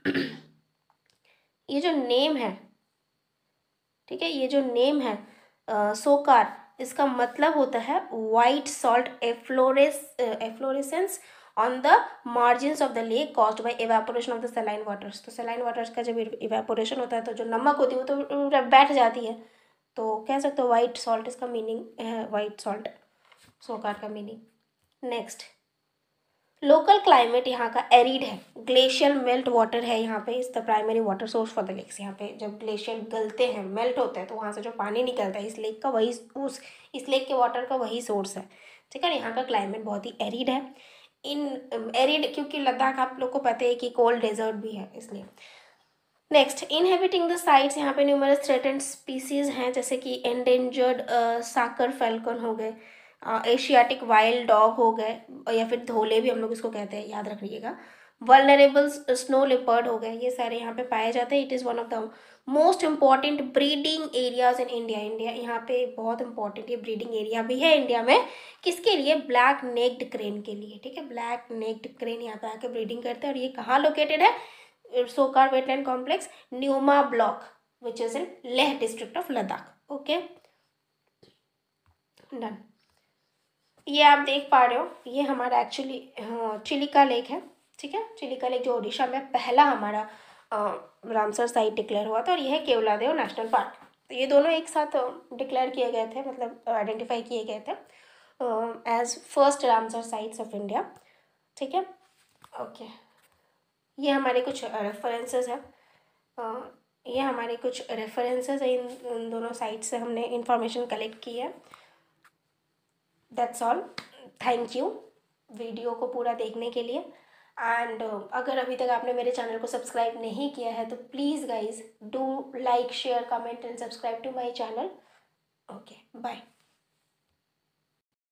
ये जो नेम है, ठीक है, ये जो नेम है uh, सोकार, इसका मतलब होता है white salt efflores efflorescence on the margins of the lake caused by evaporation of the saline waters. तो सलाइन वाटर्स का जब इवेपोरेशन होता है तो जो नमक होती है वो तो बैठ जाती है, तो कह सकते हो वाइट सॉल्ट इसका मीनिंग है, वाइट सॉल्ट सोकार का मीनिंग। नेक्स्ट, लोकल क्लाइमेट यहाँ का एरिड है, ग्लेशियल मेल्ट वाटर है यहाँ पे, is the primary water source for the lakes. यहाँ पे जब ग्लेशियर गलते हैं, मेल्ट होते हैं, तो वहाँ से जो पानी निकलता है इस लेक का, वही उस इस लेक के वाटर का वही सोर्स है, ठीक है। यहाँ का क्लाइमेट बहुत ही एरिड है। इन एरिड क्योंकि लद्दाख आप लोग को पता है कि कोल्ड डेजर्ट भी है, इसलिए। नेक्स्ट, इनहेबिटिंग द साइट्स, यहाँ पे न्यूमरस थ्रेटेंड स्पीसीज हैं, जैसे कि एंडेंजर्ड साकर फैल्कन हो गए, एशियाटिक वाइल्ड डॉग हो गए, या फिर धोले भी हम लोग इसको कहते हैं, याद रखिएगा। वल्नरेबल स्नो लिपर्ड हो गए, ये सारे यहाँ पे पाए जाते हैं। It is one of the most important breeding areas in India. India यहाँ पे बहुत इंपॉर्टेंट ये ब्रीडिंग एरिया भी है इंडिया में। किसके लिए? ब्लैक नेक्ड क्रेन के लिए, ठीक है। ब्लैक नेक्ड क्रेन यहाँ पे आके ब्रीडिंग करते हैं। और ये कहाँ लोकेटेड है? Tsokar wetland complex, Nyoma block, which is in Leh district of Ladakh. Okay, done. ये आप देख पा रहे हो, ये हमारा एक्चुअली चिलिका लेक है, ठीक है। चिलिका लेक जो ओडिशा में पहला हमारा रामसर साइट डिक्लेयर हुआ था, और यह है केवलादेव नेशनल पार्क। तो ये दोनों एक साथ डिक्लेयर किए गए थे, मतलब आइडेंटिफाई किए गए थे as first Ramsar sites of India, ठीक है। ओके, ये हमारे कुछ रेफरेंसेस हैं, ये हमारे कुछ रेफरेंसेस हैं, इन, इन दोनों साइट से हमने इंफॉर्मेशन कलेक्ट की है। That's all, thank you video को पूरा देखने के लिए। एंड uh, अगर अभी तक आपने मेरे चैनल को सब्सक्राइब नहीं किया है तो please guys do like, share, comment and subscribe to my channel. Okay, bye.